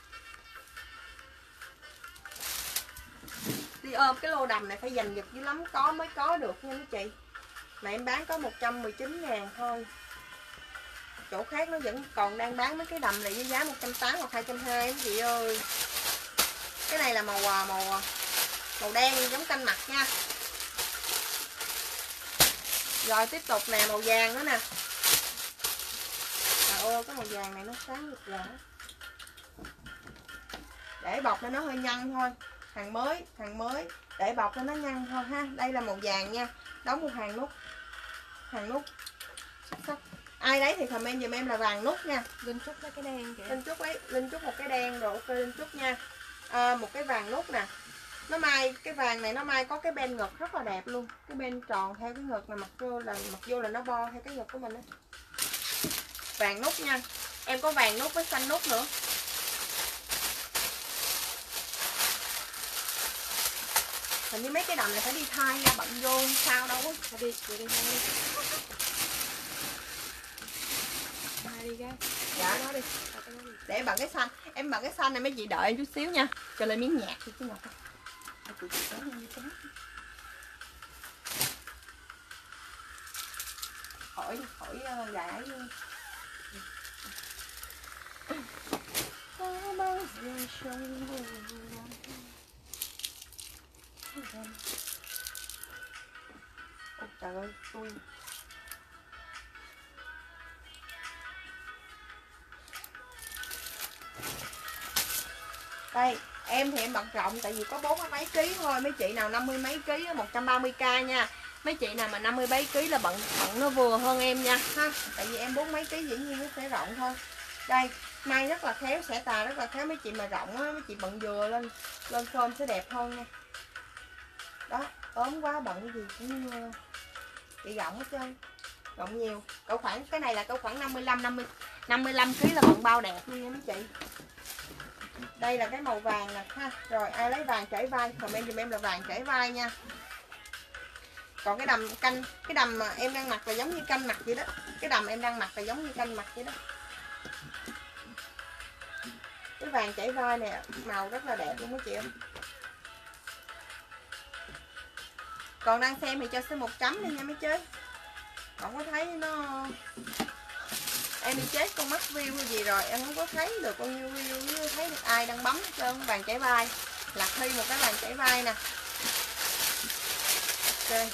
Đi ôm cái lô đầm này phải giành giật dữ lắm mới có được nha mấy chị. Mà em bán có 119.000 thôi. Chỗ khác nó vẫn còn đang bán mấy cái đầm này với giá 180 hoặc 220 mấy chị ơi. Cái này là màu đen giống canh mặt nha. Rồi tiếp tục nè, màu vàng nữa nè. Trời ơi, cái màu vàng này nó sáng rực rỡ. Để bọc lên nó hơi nhăn thôi. Hàng mới để bọc lên nó nhăn thôi ha. Đây là màu vàng nha. Đóng một hàng nút sắc. Ai đấy thì comment giùm em là vàng nút nha. Linh Trúc lấy cái đen kìa. Linh Trúc một cái đen rồi, ok Linh Trúc nha. Một cái vàng nút nè. Nó may cái vàng này, nó may có cái bên ngực rất là đẹp luôn. Cái bên tròn theo cái ngực, là mặc vô là nó bo theo cái ngực của mình á. Vàng nút nha. Em có vàng nút với xanh nút nữa. Hình như mấy cái đầm này phải đi thay ra bận vô sao đâu á. Thôi đi, chị đi thay đi. Thay đi cái. Dạ. Đó đi. Để bằng cái xanh. Em bằng cái xanh này mấy chị đợi em chút xíu nha. Cho lên miếng nhạc đi chứ ngọt. Khỏi gãi luôn. Có bao giờ trong ôi trời ơi, tôi đây em thì em bận rộng tại vì có 40 mấy ký thôi. Mấy chị nào 50 mấy ký 130k nha. Mấy chị nào mà 50 mấy ký là bận nó vừa hơn em nha ha. Tại vì em 40 mấy ký dĩ nhiên nó sẽ rộng thôi. Đây may rất là khéo, xẻ tà rất là khéo. Mấy chị mà rộng á, mấy chị bận vừa lên phơm sẽ đẹp hơn nha. Đó, ốm quá bận cái gì cũng chị rộng hết trơn. Rộng nhiều. Cỡ khoảng cái này là cỡ khoảng 55 kg là bận bao đẹp luôn nha mấy chị. Đây là cái màu vàng nè ha. Rồi ai lấy vàng trải vai comment giùm em là vàng trải vai nha. Còn cái đầm mà em đang mặc là giống như canh mặt vậy đó. Cái đầm em đang mặc là giống như canh mặt vậy đó. Cái vàng trải vai nè, màu rất là đẹp luôn mấy chị em. Còn đang xem thì cho xin 1 chấm đi nha mấy chế. Không có thấy nó em đi chết con mắt view hay gì rồi em không có thấy được bao nhiêu view, với thấy được ai đang bấm hết trơn. Vàng chảy vai, Lạc Thi một cái vàng chảy vai nè. Ok.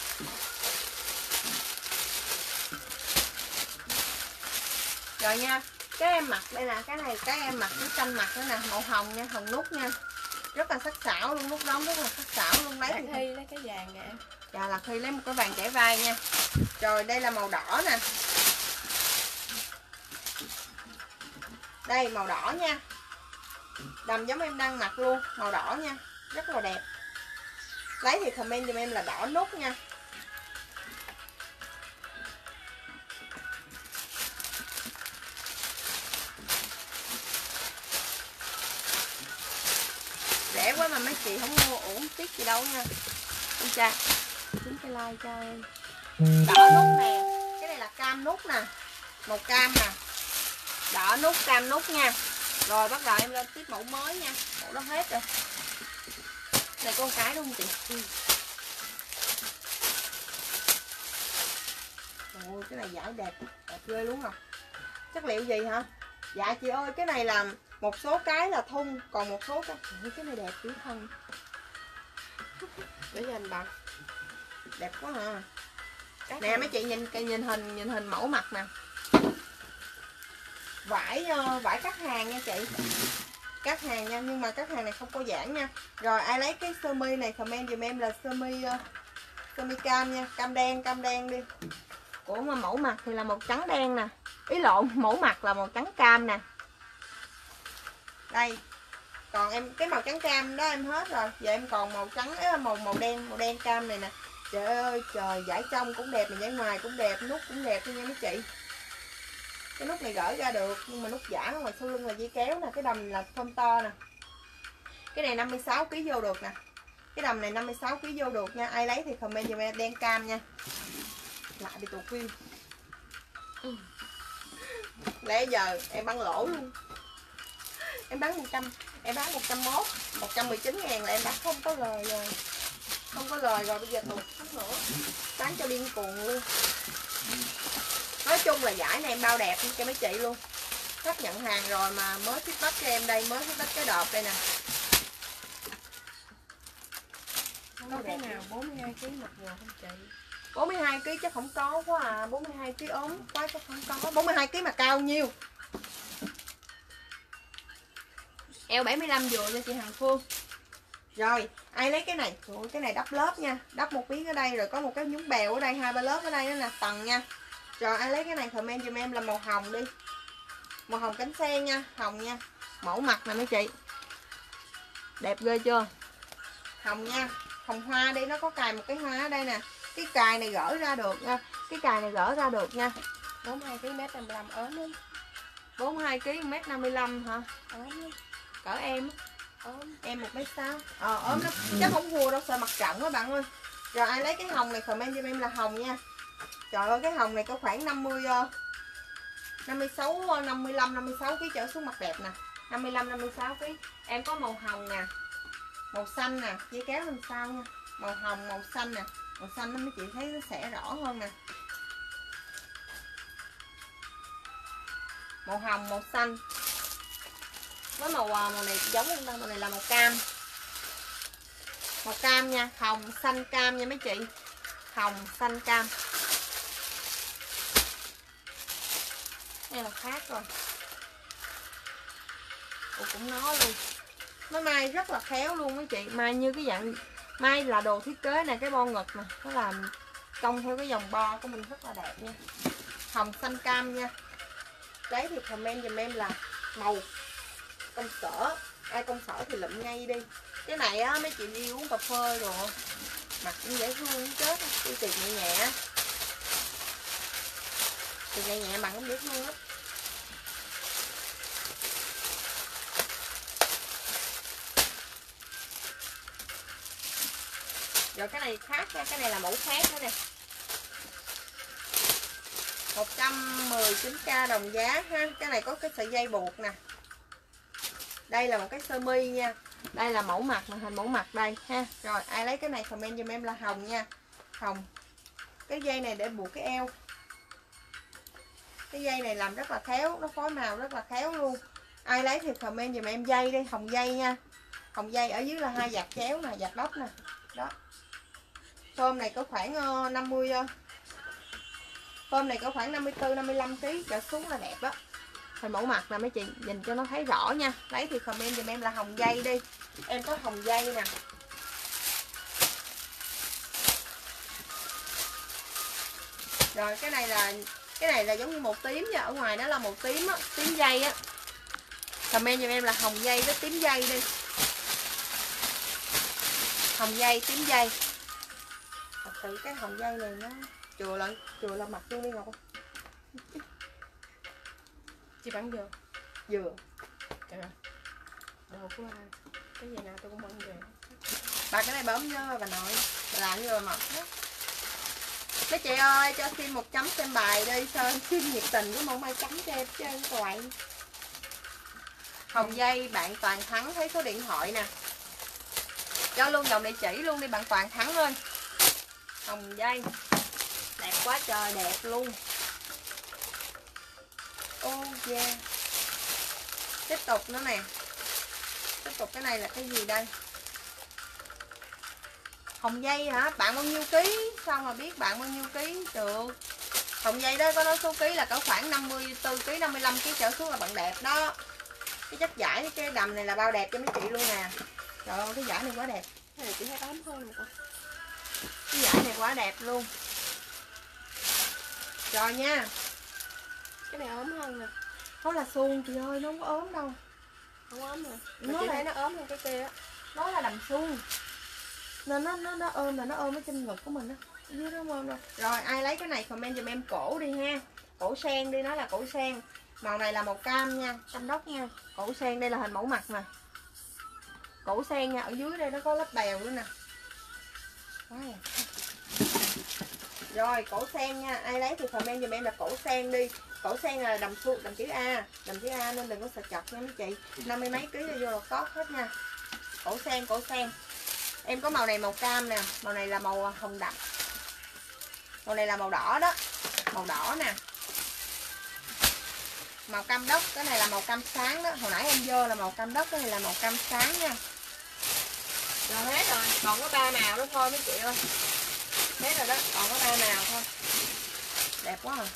Rồi nha, cái em mặc đây nè, cái này cái em mặc với canh mặt nữa nè, màu hồng nha, hồng nút nha. Rất là sắc sảo luôn, nút đóng rất là sắc sảo luôn. Lạc Thi lấy cái vàng nè em. Dạ, Lạc Thi lấy một cái vàng chảy vai nha. Rồi đây là màu đỏ nè. Đây màu đỏ nha. Đầm giống em đang mặc luôn, màu đỏ nha, rất là đẹp. Lấy thì comment giùm em là đỏ nút nha. rẻ quá mà mấy chị không mua, uổng tiếc gì đâu nha. Em cha 9 cái like cho em. Đỏ nút nè, cái này là cam nút nè, màu cam nè, đỏ nút cam nút nha. Rồi bắt đầu em lên tiếp mẫu mới nha, mẫu đó hết rồi. Này con cái đúng không chị? Ôi cái này vải đẹp, đẹp ghê luôn rồi. Chất liệu gì hả? Dạ chị ơi, cái này là một số cái là thun, còn một số cái này đẹp dữ thân. Để cho anh bằng. Đẹp quá hả? Nè mấy chị nhìn hình mẫu mặt nè. Vải cắt hàng nha chị. Cắt hàng nha, nhưng mà cắt hàng này không có giãn nha. Rồi ai lấy cái sơ mi này comment giùm em là sơ mi cam nha, cam đen đi. Của mà mẫu mặt thì là màu trắng đen nè. Ý lộn, mẫu mặt là màu trắng cam nè. Đây. Còn em cái màu trắng cam đó em hết rồi. Giờ em còn màu trắng màu đen cam này nè. Trời ơi trời, vải trong cũng đẹp mà vải ngoài cũng đẹp, nút cũng đẹp nha mấy chị. Cái nút này gỡ ra được, nhưng mà nút giả ở ngoài sau lưng là dây kéo nè, cái đầm là phông to nè. Cái này 56 kg vô được nè. Cái đầm này 56 kg vô được nha. Ai lấy thì comment giùm em đen cam nha. Lại bị tụt view. Lẽ giờ em bán lỗ luôn. Em bán 100, em bán 101, 119.000 là em đã không có lời rồi. Không có lời rồi, bây giờ tụt hết nữa. Bán cho điên cuồng luôn. Nói chung là giải này em bao đẹp cho mấy chị luôn. Khách nhận hàng rồi mà mới feedback cho em đây, mới feedback cái đợt đây nè. Có cái nào 42 kg mặc vừa không chị? 42 kg chắc không có quá à, 42 kg ốm quá chắc không có. 42 kg mà cao nhiêu? Eo 75 vừa cho chị Hằng Phương. Rồi, ai lấy cái này? Trời ơi, cái này đắp lớp nha. Đắp một miếng ở đây rồi có một cái nhúng bèo ở đây, 2-3 lớp ở đây nữa nè, tầng nha. Rồi ai lấy cái này comment giùm em là màu hồng đi. Màu hồng cánh sen nha, hồng nha. Mẫu mặt nè mấy chị. Đẹp ghê chưa? Hồng nha, hồng hoa đi, nó có cài một cái hoa ở đây nè. Cái cài này gỡ ra được nha. Cái cài này gỡ ra được nha. 42 kg mét 55 ốm lắm. 42 kg mét 55 hả? Ốm lắm. Cỡ em Ốm. em 1m6. Ốm lắm, chắc không vua đâu, sợ mặt rộng quá bạn ơi. Rồi ai lấy cái hồng này comment cho em là hồng nha. Trời ơi cái hồng này có khoảng 56 55 56 kg trở xuống mặt đẹp nè. 55 56 kg. Em có màu hồng nè. Màu xanh nè, dây kéo lên sau nha. Màu hồng, màu xanh nè. Màu xanh nó mấy chị thấy nó sẽ rõ hơn nè. Màu hồng, màu xanh. Với màu này giống không ta? Màu này là màu cam. Màu cam nha, hồng, xanh, cam nha mấy chị. Hồng, xanh, cam. Đây là khác rồi. Ủa cũng nó luôn. Nó may rất là khéo luôn mấy chị. May như cái dạng, may là đồ thiết kế nè, cái bo ngực nè. Nó làm cong theo cái dòng bo của mình rất là đẹp nha. Hồng, xanh, cam nha. Đấy thì comment giùm em là màu công sở. Ai công sở thì lụm ngay đi. Cái này á mấy chị đi uống cà phê rồi mặc cũng dễ thương chết. Đi tiệc nhẹ nhẹ. Tiệc nhẹ nhẹ bằng cũng dễ thương lắm. Rồi cái này khác nha, cái này là mẫu khác nữa nè. 119k đồng giá ha. Cái này có cái sợi dây buộc nè. Đây là một cái sơ mi nha. Đây là mẫu mặt, hình mẫu mặt đây ha. Rồi ai lấy cái này comment giùm em là hồng nha. Hồng. Cái dây này để buộc cái eo. Cái dây này làm rất là khéo, nó phối màu rất là khéo luôn. Ai lấy thì comment giùm em dây đi, hồng dây nha. Hồng dây ở dưới là 2 vạt chéo nè, vạt đốc nè. Đó. Tôm này có khoảng 50. Tôm này có khoảng 54 55 kg trở xuống là đẹp đó. Hình mẫu mặt nè mấy chị, nhìn cho nó thấy rõ nha. Lấy thì comment giùm em là hồng dây đi. Em có hồng dây nè. Rồi cái này là giống như màu tím nha, ở ngoài đó là màu tím á, tím dây á. Comment giùm em là hồng dây với tím dây đi. Hồng dây, tím dây. Thật sự cái hồng dây này nó chừa là mặt luôn đi Ngọc. Chị bán vừa. Vừa. Trời ơi. Đồ của ai? Cái gì nào tôi cũng bận về. Bà cái này bấm vô bà nội. Bà làm như bà mập đó. Mấy chị ơi cho xin 1 chấm xem bài đi. Sao em xin nhiệt tình cũng mong ai chấm cho em chứ vậy. Hồng dây bạn Toàn Thắng thấy số điện thoại nè. Cho luôn dòng địa chỉ luôn đi bạn Toàn Thắng ơi. Hồng dây đẹp quá trời đẹp luôn. Oh yeah. Tiếp tục nữa nè. Tiếp tục cái này là cái gì đây? Hồng dây hả? Bạn bao nhiêu ký? Sao mà biết bạn bao nhiêu ký được? Hồng dây đó có nói số ký là cỡ khoảng 54 kg, 55 kg trở xuống là bạn đẹp đó. Cái chất vải cái đầm này là bao đẹp cho mấy chị luôn nè. Trời ơi cái vải này quá đẹp. Cái này chị thấy ấm hơn nè con. Cái vải này quá đẹp luôn. Rồi nha. Cái này ấm hơn nè. Nó là suông chị ơi, nó không có ốm đâu. Không ấm nè. Nó Chị là... thấy nó ốm hơn cái kia á. Nó là đầm suông. Nên nó ôm là nó ôm ở trên ngực của mình đó. Dưới nó ôm đâu. Rồi ai lấy cái này comment giùm em cổ đi ha. Cổ sen đi, nó là cổ sen. Màu này là màu cam nha, cam đốc nha. Cổ sen đây là hình mẫu mặt nè. Cổ sen nha, ở dưới đây nó có lớp bèo nữa nè. Wow. Rồi cổ sen nha, ai lấy thì comment giùm em là cổ sen đi. Cổ sen là đầm chữ A, đầm chữ A nên đừng có sợ chật nha mấy chị. 50 mấy ký là vô là tốt hết nha. Cổ sen. Em có màu này màu cam nè, màu này là màu hồng đậm. Màu này là màu đỏ đó. Màu đỏ nè. Màu cam đất, cái này là màu cam sáng đó. Hồi nãy em vô là màu cam đất, cái này là màu cam sáng nha. Rồi hết rồi, còn có 3 màu đó thôi mấy chị ơi. Hết rồi đó, còn có 3 màu thôi. Đẹp quá à.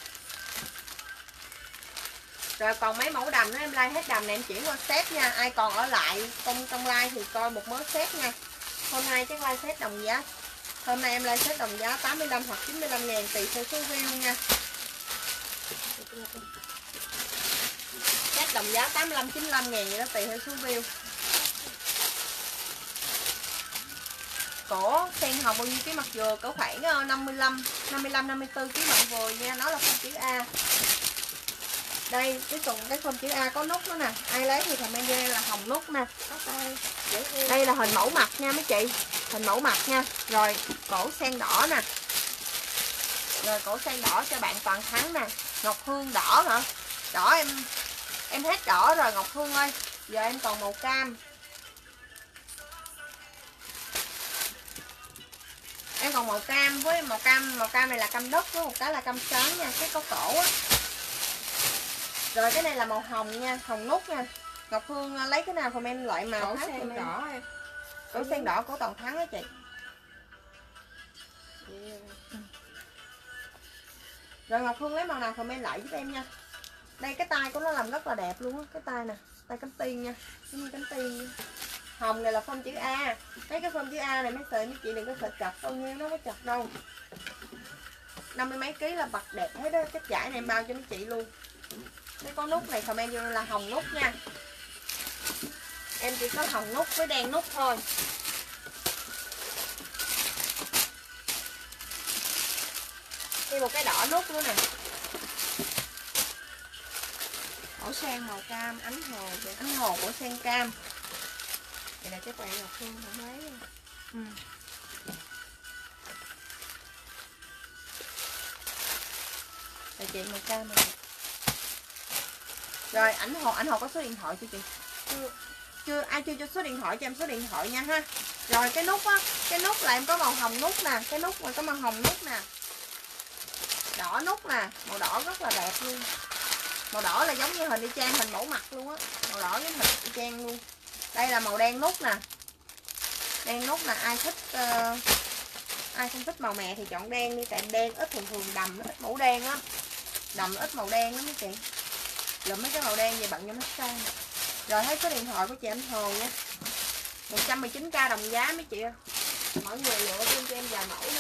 Rồi còn mấy mẫu đầm nữa em like hết đầm này em chuyển qua set nha. Ai còn ở lại trong like thì coi một mớ set nha. Hôm nay chắc like set đồng giá. Hôm nay em like set đồng giá 85 hoặc 95 ngàn tùy theo số view nha. Set đồng giá 85 95 ngàn vậy đó tùy theo số view. Cổ sen hồng bao nhiêu ký mặt vừa có khoảng 55 54 ký mặt vừa nha, nó là phông chữ A. Đây cái phông chữ A có nút nữa nè, ai lấy thì comment đây là hồng nút nè. Đây là hình mẫu mặt nha mấy chị, hình mẫu mặt nha. Rồi cổ sen đỏ nè. Rồi cổ sen đỏ cho bạn Toàn Thắng nè. Ngọc Hương đỏ hả? Đỏ em hết đỏ rồi Ngọc Hương ơi. Giờ em còn màu cam. Em còn màu cam với màu cam này là cam đất với một cái là cam sáng nha, cái có cổ á. Rồi cái này là màu hồng nha, hồng nút nha. Ngọc Hương lấy cái nào comment loại màu cổ sen đỏ em. Cổ sen đỏ của Toàn Thắng á chị. Rồi Ngọc Hương lấy màu nào comment lại giúp em nha. Đây cái tay của nó làm rất là đẹp luôn á, cái tay nè, tay cánh tiên nha, giống như cánh tiên nha. Hồng này là phông chữ A. Mấy cái phông chữ A này mấy chị đừng có sợ chật, bao nhiêu nó có chật đâu. 50 mấy ký là bật đẹp hết đó, chất vải này em bao cho mấy chị luôn. Cái có nút này comment vô là hồng nút nha. Em chỉ có hồng nút với đen nút thôi. Thêm một cái đỏ nút nữa nè. Cổ sen màu cam, ánh hồ vậy. Ánh hồ của sen cam. Vậy là các bạn Ngọc Hương không lấy. Để chị màu cam này. Rồi ảnh hồ có số điện thoại chưa chị? Ai chưa cho số điện thoại cho em số điện thoại nha ha. Rồi cái nút á, cái nút là em có màu hồng nút nè, cái nút mà có màu hồng nút nè. Đỏ nút nè, màu đỏ rất là đẹp luôn. Màu đỏ là giống như hình y chang hình mẫu mặt luôn á, màu đỏ giống hình y chang luôn. Đây là màu đen nút nè. Đen nút là ai không thích màu mè thì chọn đen đi, tại đen ít thường đầm nó ít màu đen á. Đầm ít màu đen lắm mấy chị. Lượm mấy cái màu đen vậy bận cho nó sang. Rồi thấy số điện thoại của chị Anh Hồ nha. 119k đồng giá mấy chị ơi. Mỗi người lựa thêm cho em vài mẫu luôn.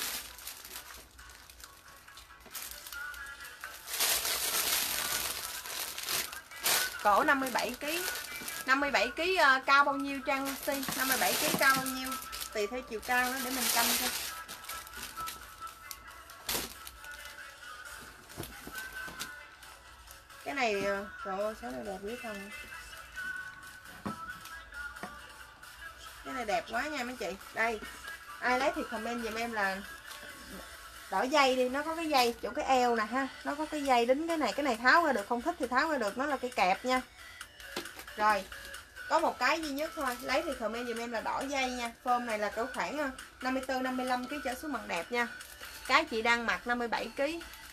Cổ 57kg. 57kg cao bao nhiêu Trang Lucy? 57kg cao bao nhiêu? Tùy theo chiều cao đó để mình canh thôi. Cái này trời ơi sao nó đẹp dữ thần. Cái này đẹp quá nha mấy chị. Đây, ai lấy thì comment giùm em là đỏ dây đi, nó có cái dây chỗ cái eo nè ha, nó có cái dây đính cái này tháo ra được, không thích thì tháo ra được, nó là cây kẹp nha. Rồi có một cái duy nhất thôi, lấy thì comment giùm em là đỏ dây nha. Form này là cỡ khoảng 54 55 kg trở xuống mặt đẹp nha. Cái chị đang mặc 57 kg.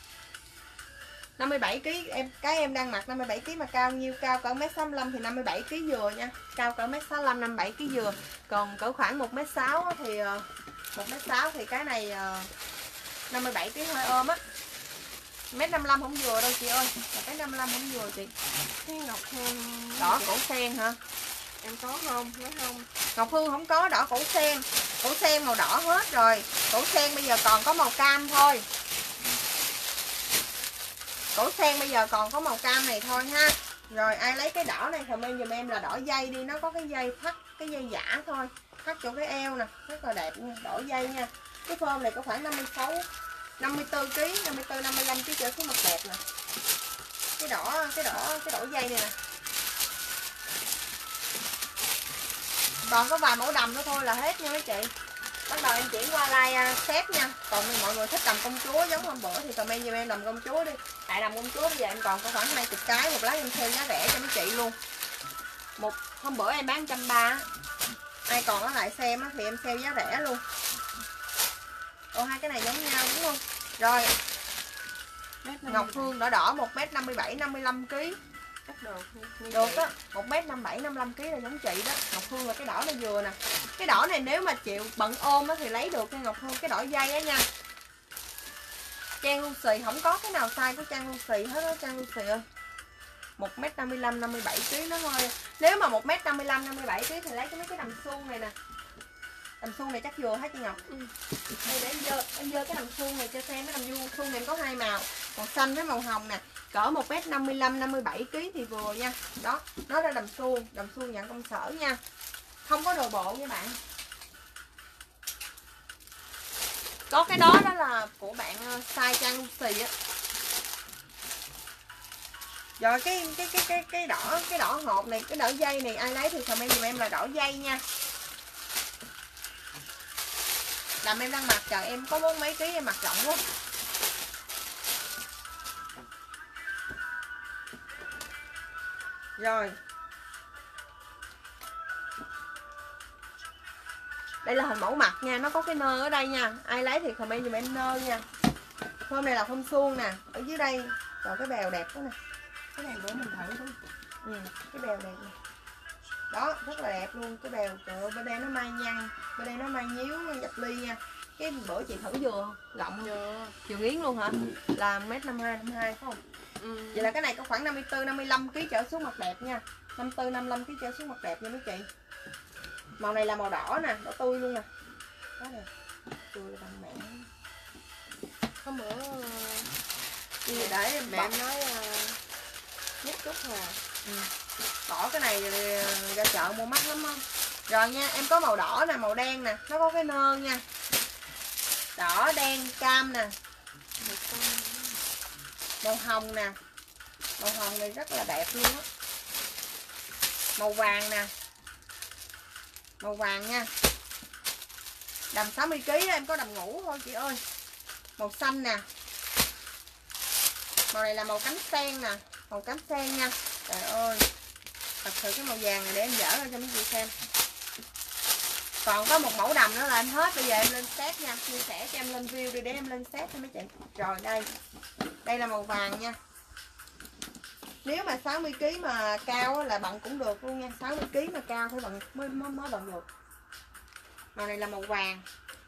57 kg em đang mặc 57 kg mà cao nhiêu, cao cỡ 1m65 thì 57 kg vừa nha. Cao cỡ 1m65 57 kg vừa. Còn cỡ khoảng 1m6 thì 1m6 thì cái này 57 kg hơi ôm á. 1m55 không vừa đâu chị ơi. Là cái 55 không vừa chị. Cái ngọc hương Đỏ cổ sen hả? em có không? Nói không. Ngọc Hương không có đỏ cổ sen. Cổ sen màu đỏ hết rồi. Cổ sen bây giờ còn có màu cam thôi. Cổ sen bây giờ còn có màu cam này thôi ha. Rồi ai lấy cái đỏ này comment giùm em là đỏ dây đi, nó có cái dây thắt, cái dây giả thôi, thắt chỗ cái eo nè, rất là đẹp nha, đỏ dây nha. Cái form này có khoảng 56 54 kg, 54 55 kg trở xuống mặt đẹp nè. Cái đỏ dây này nè. Còn có vài mẫu đầm nữa thôi là hết nha mấy chị. Bắt đầu em chuyển qua like set nha. Còn mọi người thích đầm công chúa giống hôm bữa thì comment giùm em đầm công chúa đi. Tại đầm công chúa bây giờ em còn có khoảng 20 cái, một lát em sale giá rẻ cho mấy chị luôn. Hôm bữa em bán 130. Ai còn ở lại xem thì em sale giá rẻ luôn. Ồ, hai cái này giống nhau đúng không? Rồi. Ngọc Hương đỏ đỏ 1m57 55 kg. Được á, 1m57 55 kg là giống chị đó. Ngọc Hương là cái đỏ này vừa nè. Cái đỏ này nếu mà chịu bận ôm á thì lấy được nha Ngọc Hương, cái đỏ dây á nha. Trang Lucy không có cái nào size của Trang Lucy hết á Trang Lucy ơi. 1m55 57 kg nó thôi. Nếu mà 1m55 57 kg thì lấy cái mấy cái đầm suông này nè. Đầm suông này chắc vừa hết chị Ngọc. Đây để em dơ cái đầm suông này cho xem. Cái đầm suông này có hai màu, màu xanh với màu hồng nè. Cỡ 1m55 57 kg thì vừa nha. Đó, nó ra đầm suông nhận công sở nha. Không có đồ bộ nha bạn. Có cái đó là của bạn size Trang Lucy á. Rồi cái đỏ hộp này, cái đỏ dây này ai lấy thì comment giùm em là đỏ dây nha. Đầm em đang mặc trời, em có 40 mấy ký em mặc rộng quá. Rồi. Đây là hình mẫu mặt nha, nó có cái nơ ở đây nha. Ai lấy thì comment giùm em nơ nha. Hôm nay là phông suông nè, ở dưới đây còn cái bèo đẹp đó nè. Cái này bữa mình thử thôi. Cái bèo đẹp nè. Đó, rất là đẹp luôn, cái bèo trời ơi, bên đây nó mai nhăn, bên đây nó mai nhíu dập ly nha. Cái bữa chị thử vừa rộng vừa nghiến luôn hả? Là 1m52 52 phải không? Vậy là cái này có khoảng 54 55 kg trở xuống mặt đẹp nha. 54 55 kg trở xuống mặt đẹp nha mấy chị. Màu này là màu đỏ nè, đỏ tươi luôn nè. Đó nè. Tươi bằng mẹ. Có bữa để em mẹ em nói nhất chút à. Bỏ cái này ra chợ mua mắc lắm không? Rồi nha, em có màu đỏ nè, màu đen nè, nó có cái nơ nha. Đỏ, đen, cam nè. Màu hồng nè. Màu hồng này rất là đẹp luôn á. Màu vàng nè. Màu vàng nha. Đầm 60 kg em có đầm ngủ thôi chị ơi. Màu xanh nè. Màu này là màu cánh sen nè. Màu cánh sen nha. Trời ơi. Thật sự cái màu vàng này để em dở ra cho mấy chị xem. Còn có một mẫu đầm nữa là em hết. Bây giờ em lên set nha. Chia sẻ cho em lên view đi để em lên set cho mấy chị. Rồi đây. Đây là màu vàng nha. Nếu mà 60 kg mà cao là bận cũng được luôn nha. 60 kg mà cao phải bận mới bận được. Màu này là màu vàng.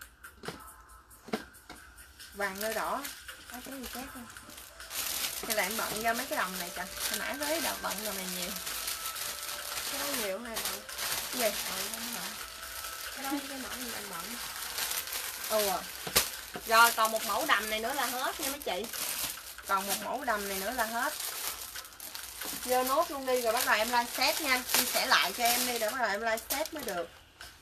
Vàng nơi đỏ. Có cái gì khác không? Hay là em bận ra mấy cái đồng này kìa. Hồi nãy với đầu bận rồi này nhiều. Cái đó nhiều hay bận? Cái gì? Cái đó cái mẫu gì anh bận? Rồi còn một mẫu đầm này nữa là hết nha mấy chị. Còn một mẫu đầm này nữa là hết. Dơ nốt luôn đi rồi bắt đầu em like set nha. Chia sẻ lại cho em đi để bắt đầu em like set mới được.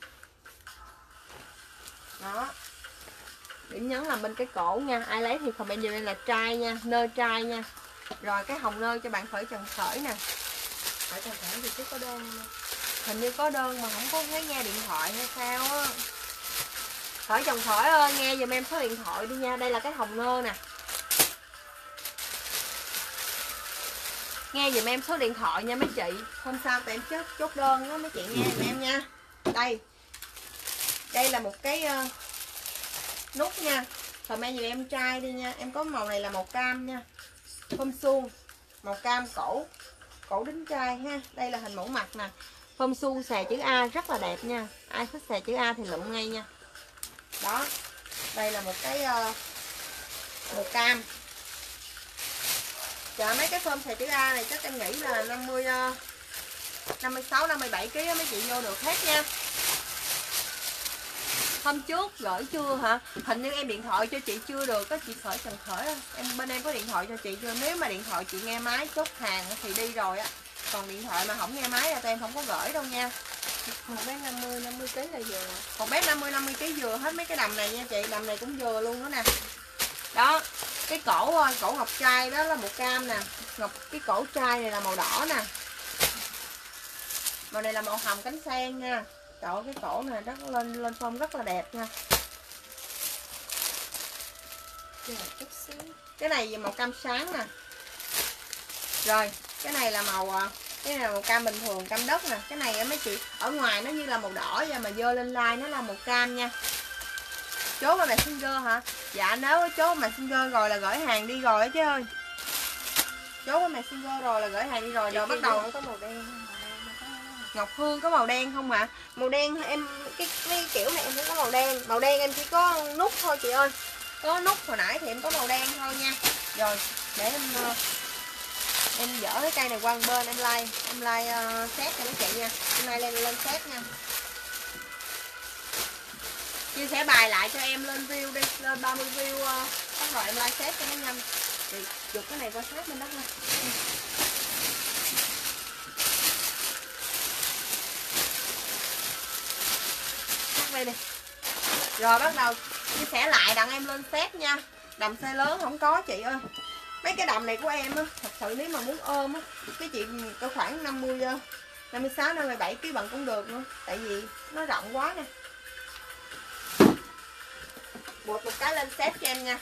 Đó. Điểm nhấn là bên cái cổ nha. Ai lấy thì comment giùm em là trai nha. Nơ trai nha. Rồi cái hồng nơ cho bạn Khởi Trần Khởi nè. Khởi Trần Khởi thì chứ có đơn. Hình như có đơn mà không có thấy nghe điện thoại hay sao á. Khỏi chồng khỏi ơi, nghe giùm em số điện thoại đi nha. Đây là cái hồng nơ nè. Nghe giùm em số điện thoại nha mấy chị. Hôm sau tụi em chốt đơn đó mấy chị nghe giùm em nha. Đây là một cái nút nha. Comment giùm em trai đi nha. Em có màu này là màu cam nha. Phông suông màu cam cổ đính trai ha. Đây là hình mẫu mặt nè. Phông suông xà chữ A rất là đẹp nha. Ai thích xà chữ A thì lụm ngay nha. Đó. Đây là một cái màu cam. Chợ mấy cái phông xà chữ A này chắc em nghĩ là 56 57 kg mấy chị vô được hết nha. Hôm trước gửi chưa hả? Hình như em điện thoại cho chị chưa được, có chị Khởi Trần Khởi bên em có điện thoại cho chị chưa? Nếu mà điện thoại chị nghe máy chốt hàng thì đi rồi á. Còn điện thoại mà không nghe máy là tụi em không có gửi đâu nha. Một bé 50 kg là vừa. Một bé 50 kg vừa hết mấy cái đầm này nha chị, đầm này cũng vừa luôn đó nè. Đó, cái cổ ngọc trai đó là màu cam nè, cái cổ trai này là màu đỏ nè. Màu này là màu hồng cánh sen nha. Trời ơi, cái cổ này rất lên phông rất là đẹp nha. Cái này màu cam sáng nè. Rồi, cái này là màu cam bình thường, cam đất nè. Cái này mấy chị ở ngoài nó như là màu đỏ và mà dơ lên like nó là màu cam nha. Chốt là Messenger hả? Dạ nếu chốt Messenger rồi là gửi hàng đi rồi á chứ ơi. Chốt với Messenger rồi là gửi hàng đi rồi. Rồi bắt đầu có màu đen. Ngọc Hương có màu đen không ạ? Màu đen em cái kiểu này em cũng có màu đen. Màu đen em chỉ có nút thôi chị ơi. Có nút hồi nãy thì em có màu đen thôi nha. Rồi để em dỡ cái cây này qua một bên em like set cho mấy chị nha. Em like lên set nha. Chia sẻ bài lại cho em lên view đi, lên 30 view bắt rồi em like set cho nó nhanh. Thì giục cái này qua sát bên đó nha. Đây đi. Rồi bắt đầu chia sẻ lại đặng em lên set nha. Đầm size lớn không có chị ơi. Mấy cái đầm này của em á, thật sự nếu mà muốn ôm á, cái chị có khoảng 56 57 kg bận cũng được nữa, tại vì nó rộng quá nè. Buộc một cái lên set cho em nha.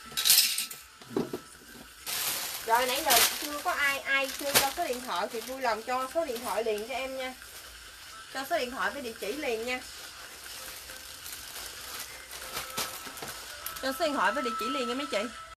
Rồi nãy giờ chưa có ai chưa cho số điện thoại thì vui lòng cho số điện thoại liền cho em nha. Cho số điện thoại với địa chỉ liền nha. Cho số điện thoại với địa chỉ liền nha mấy chị.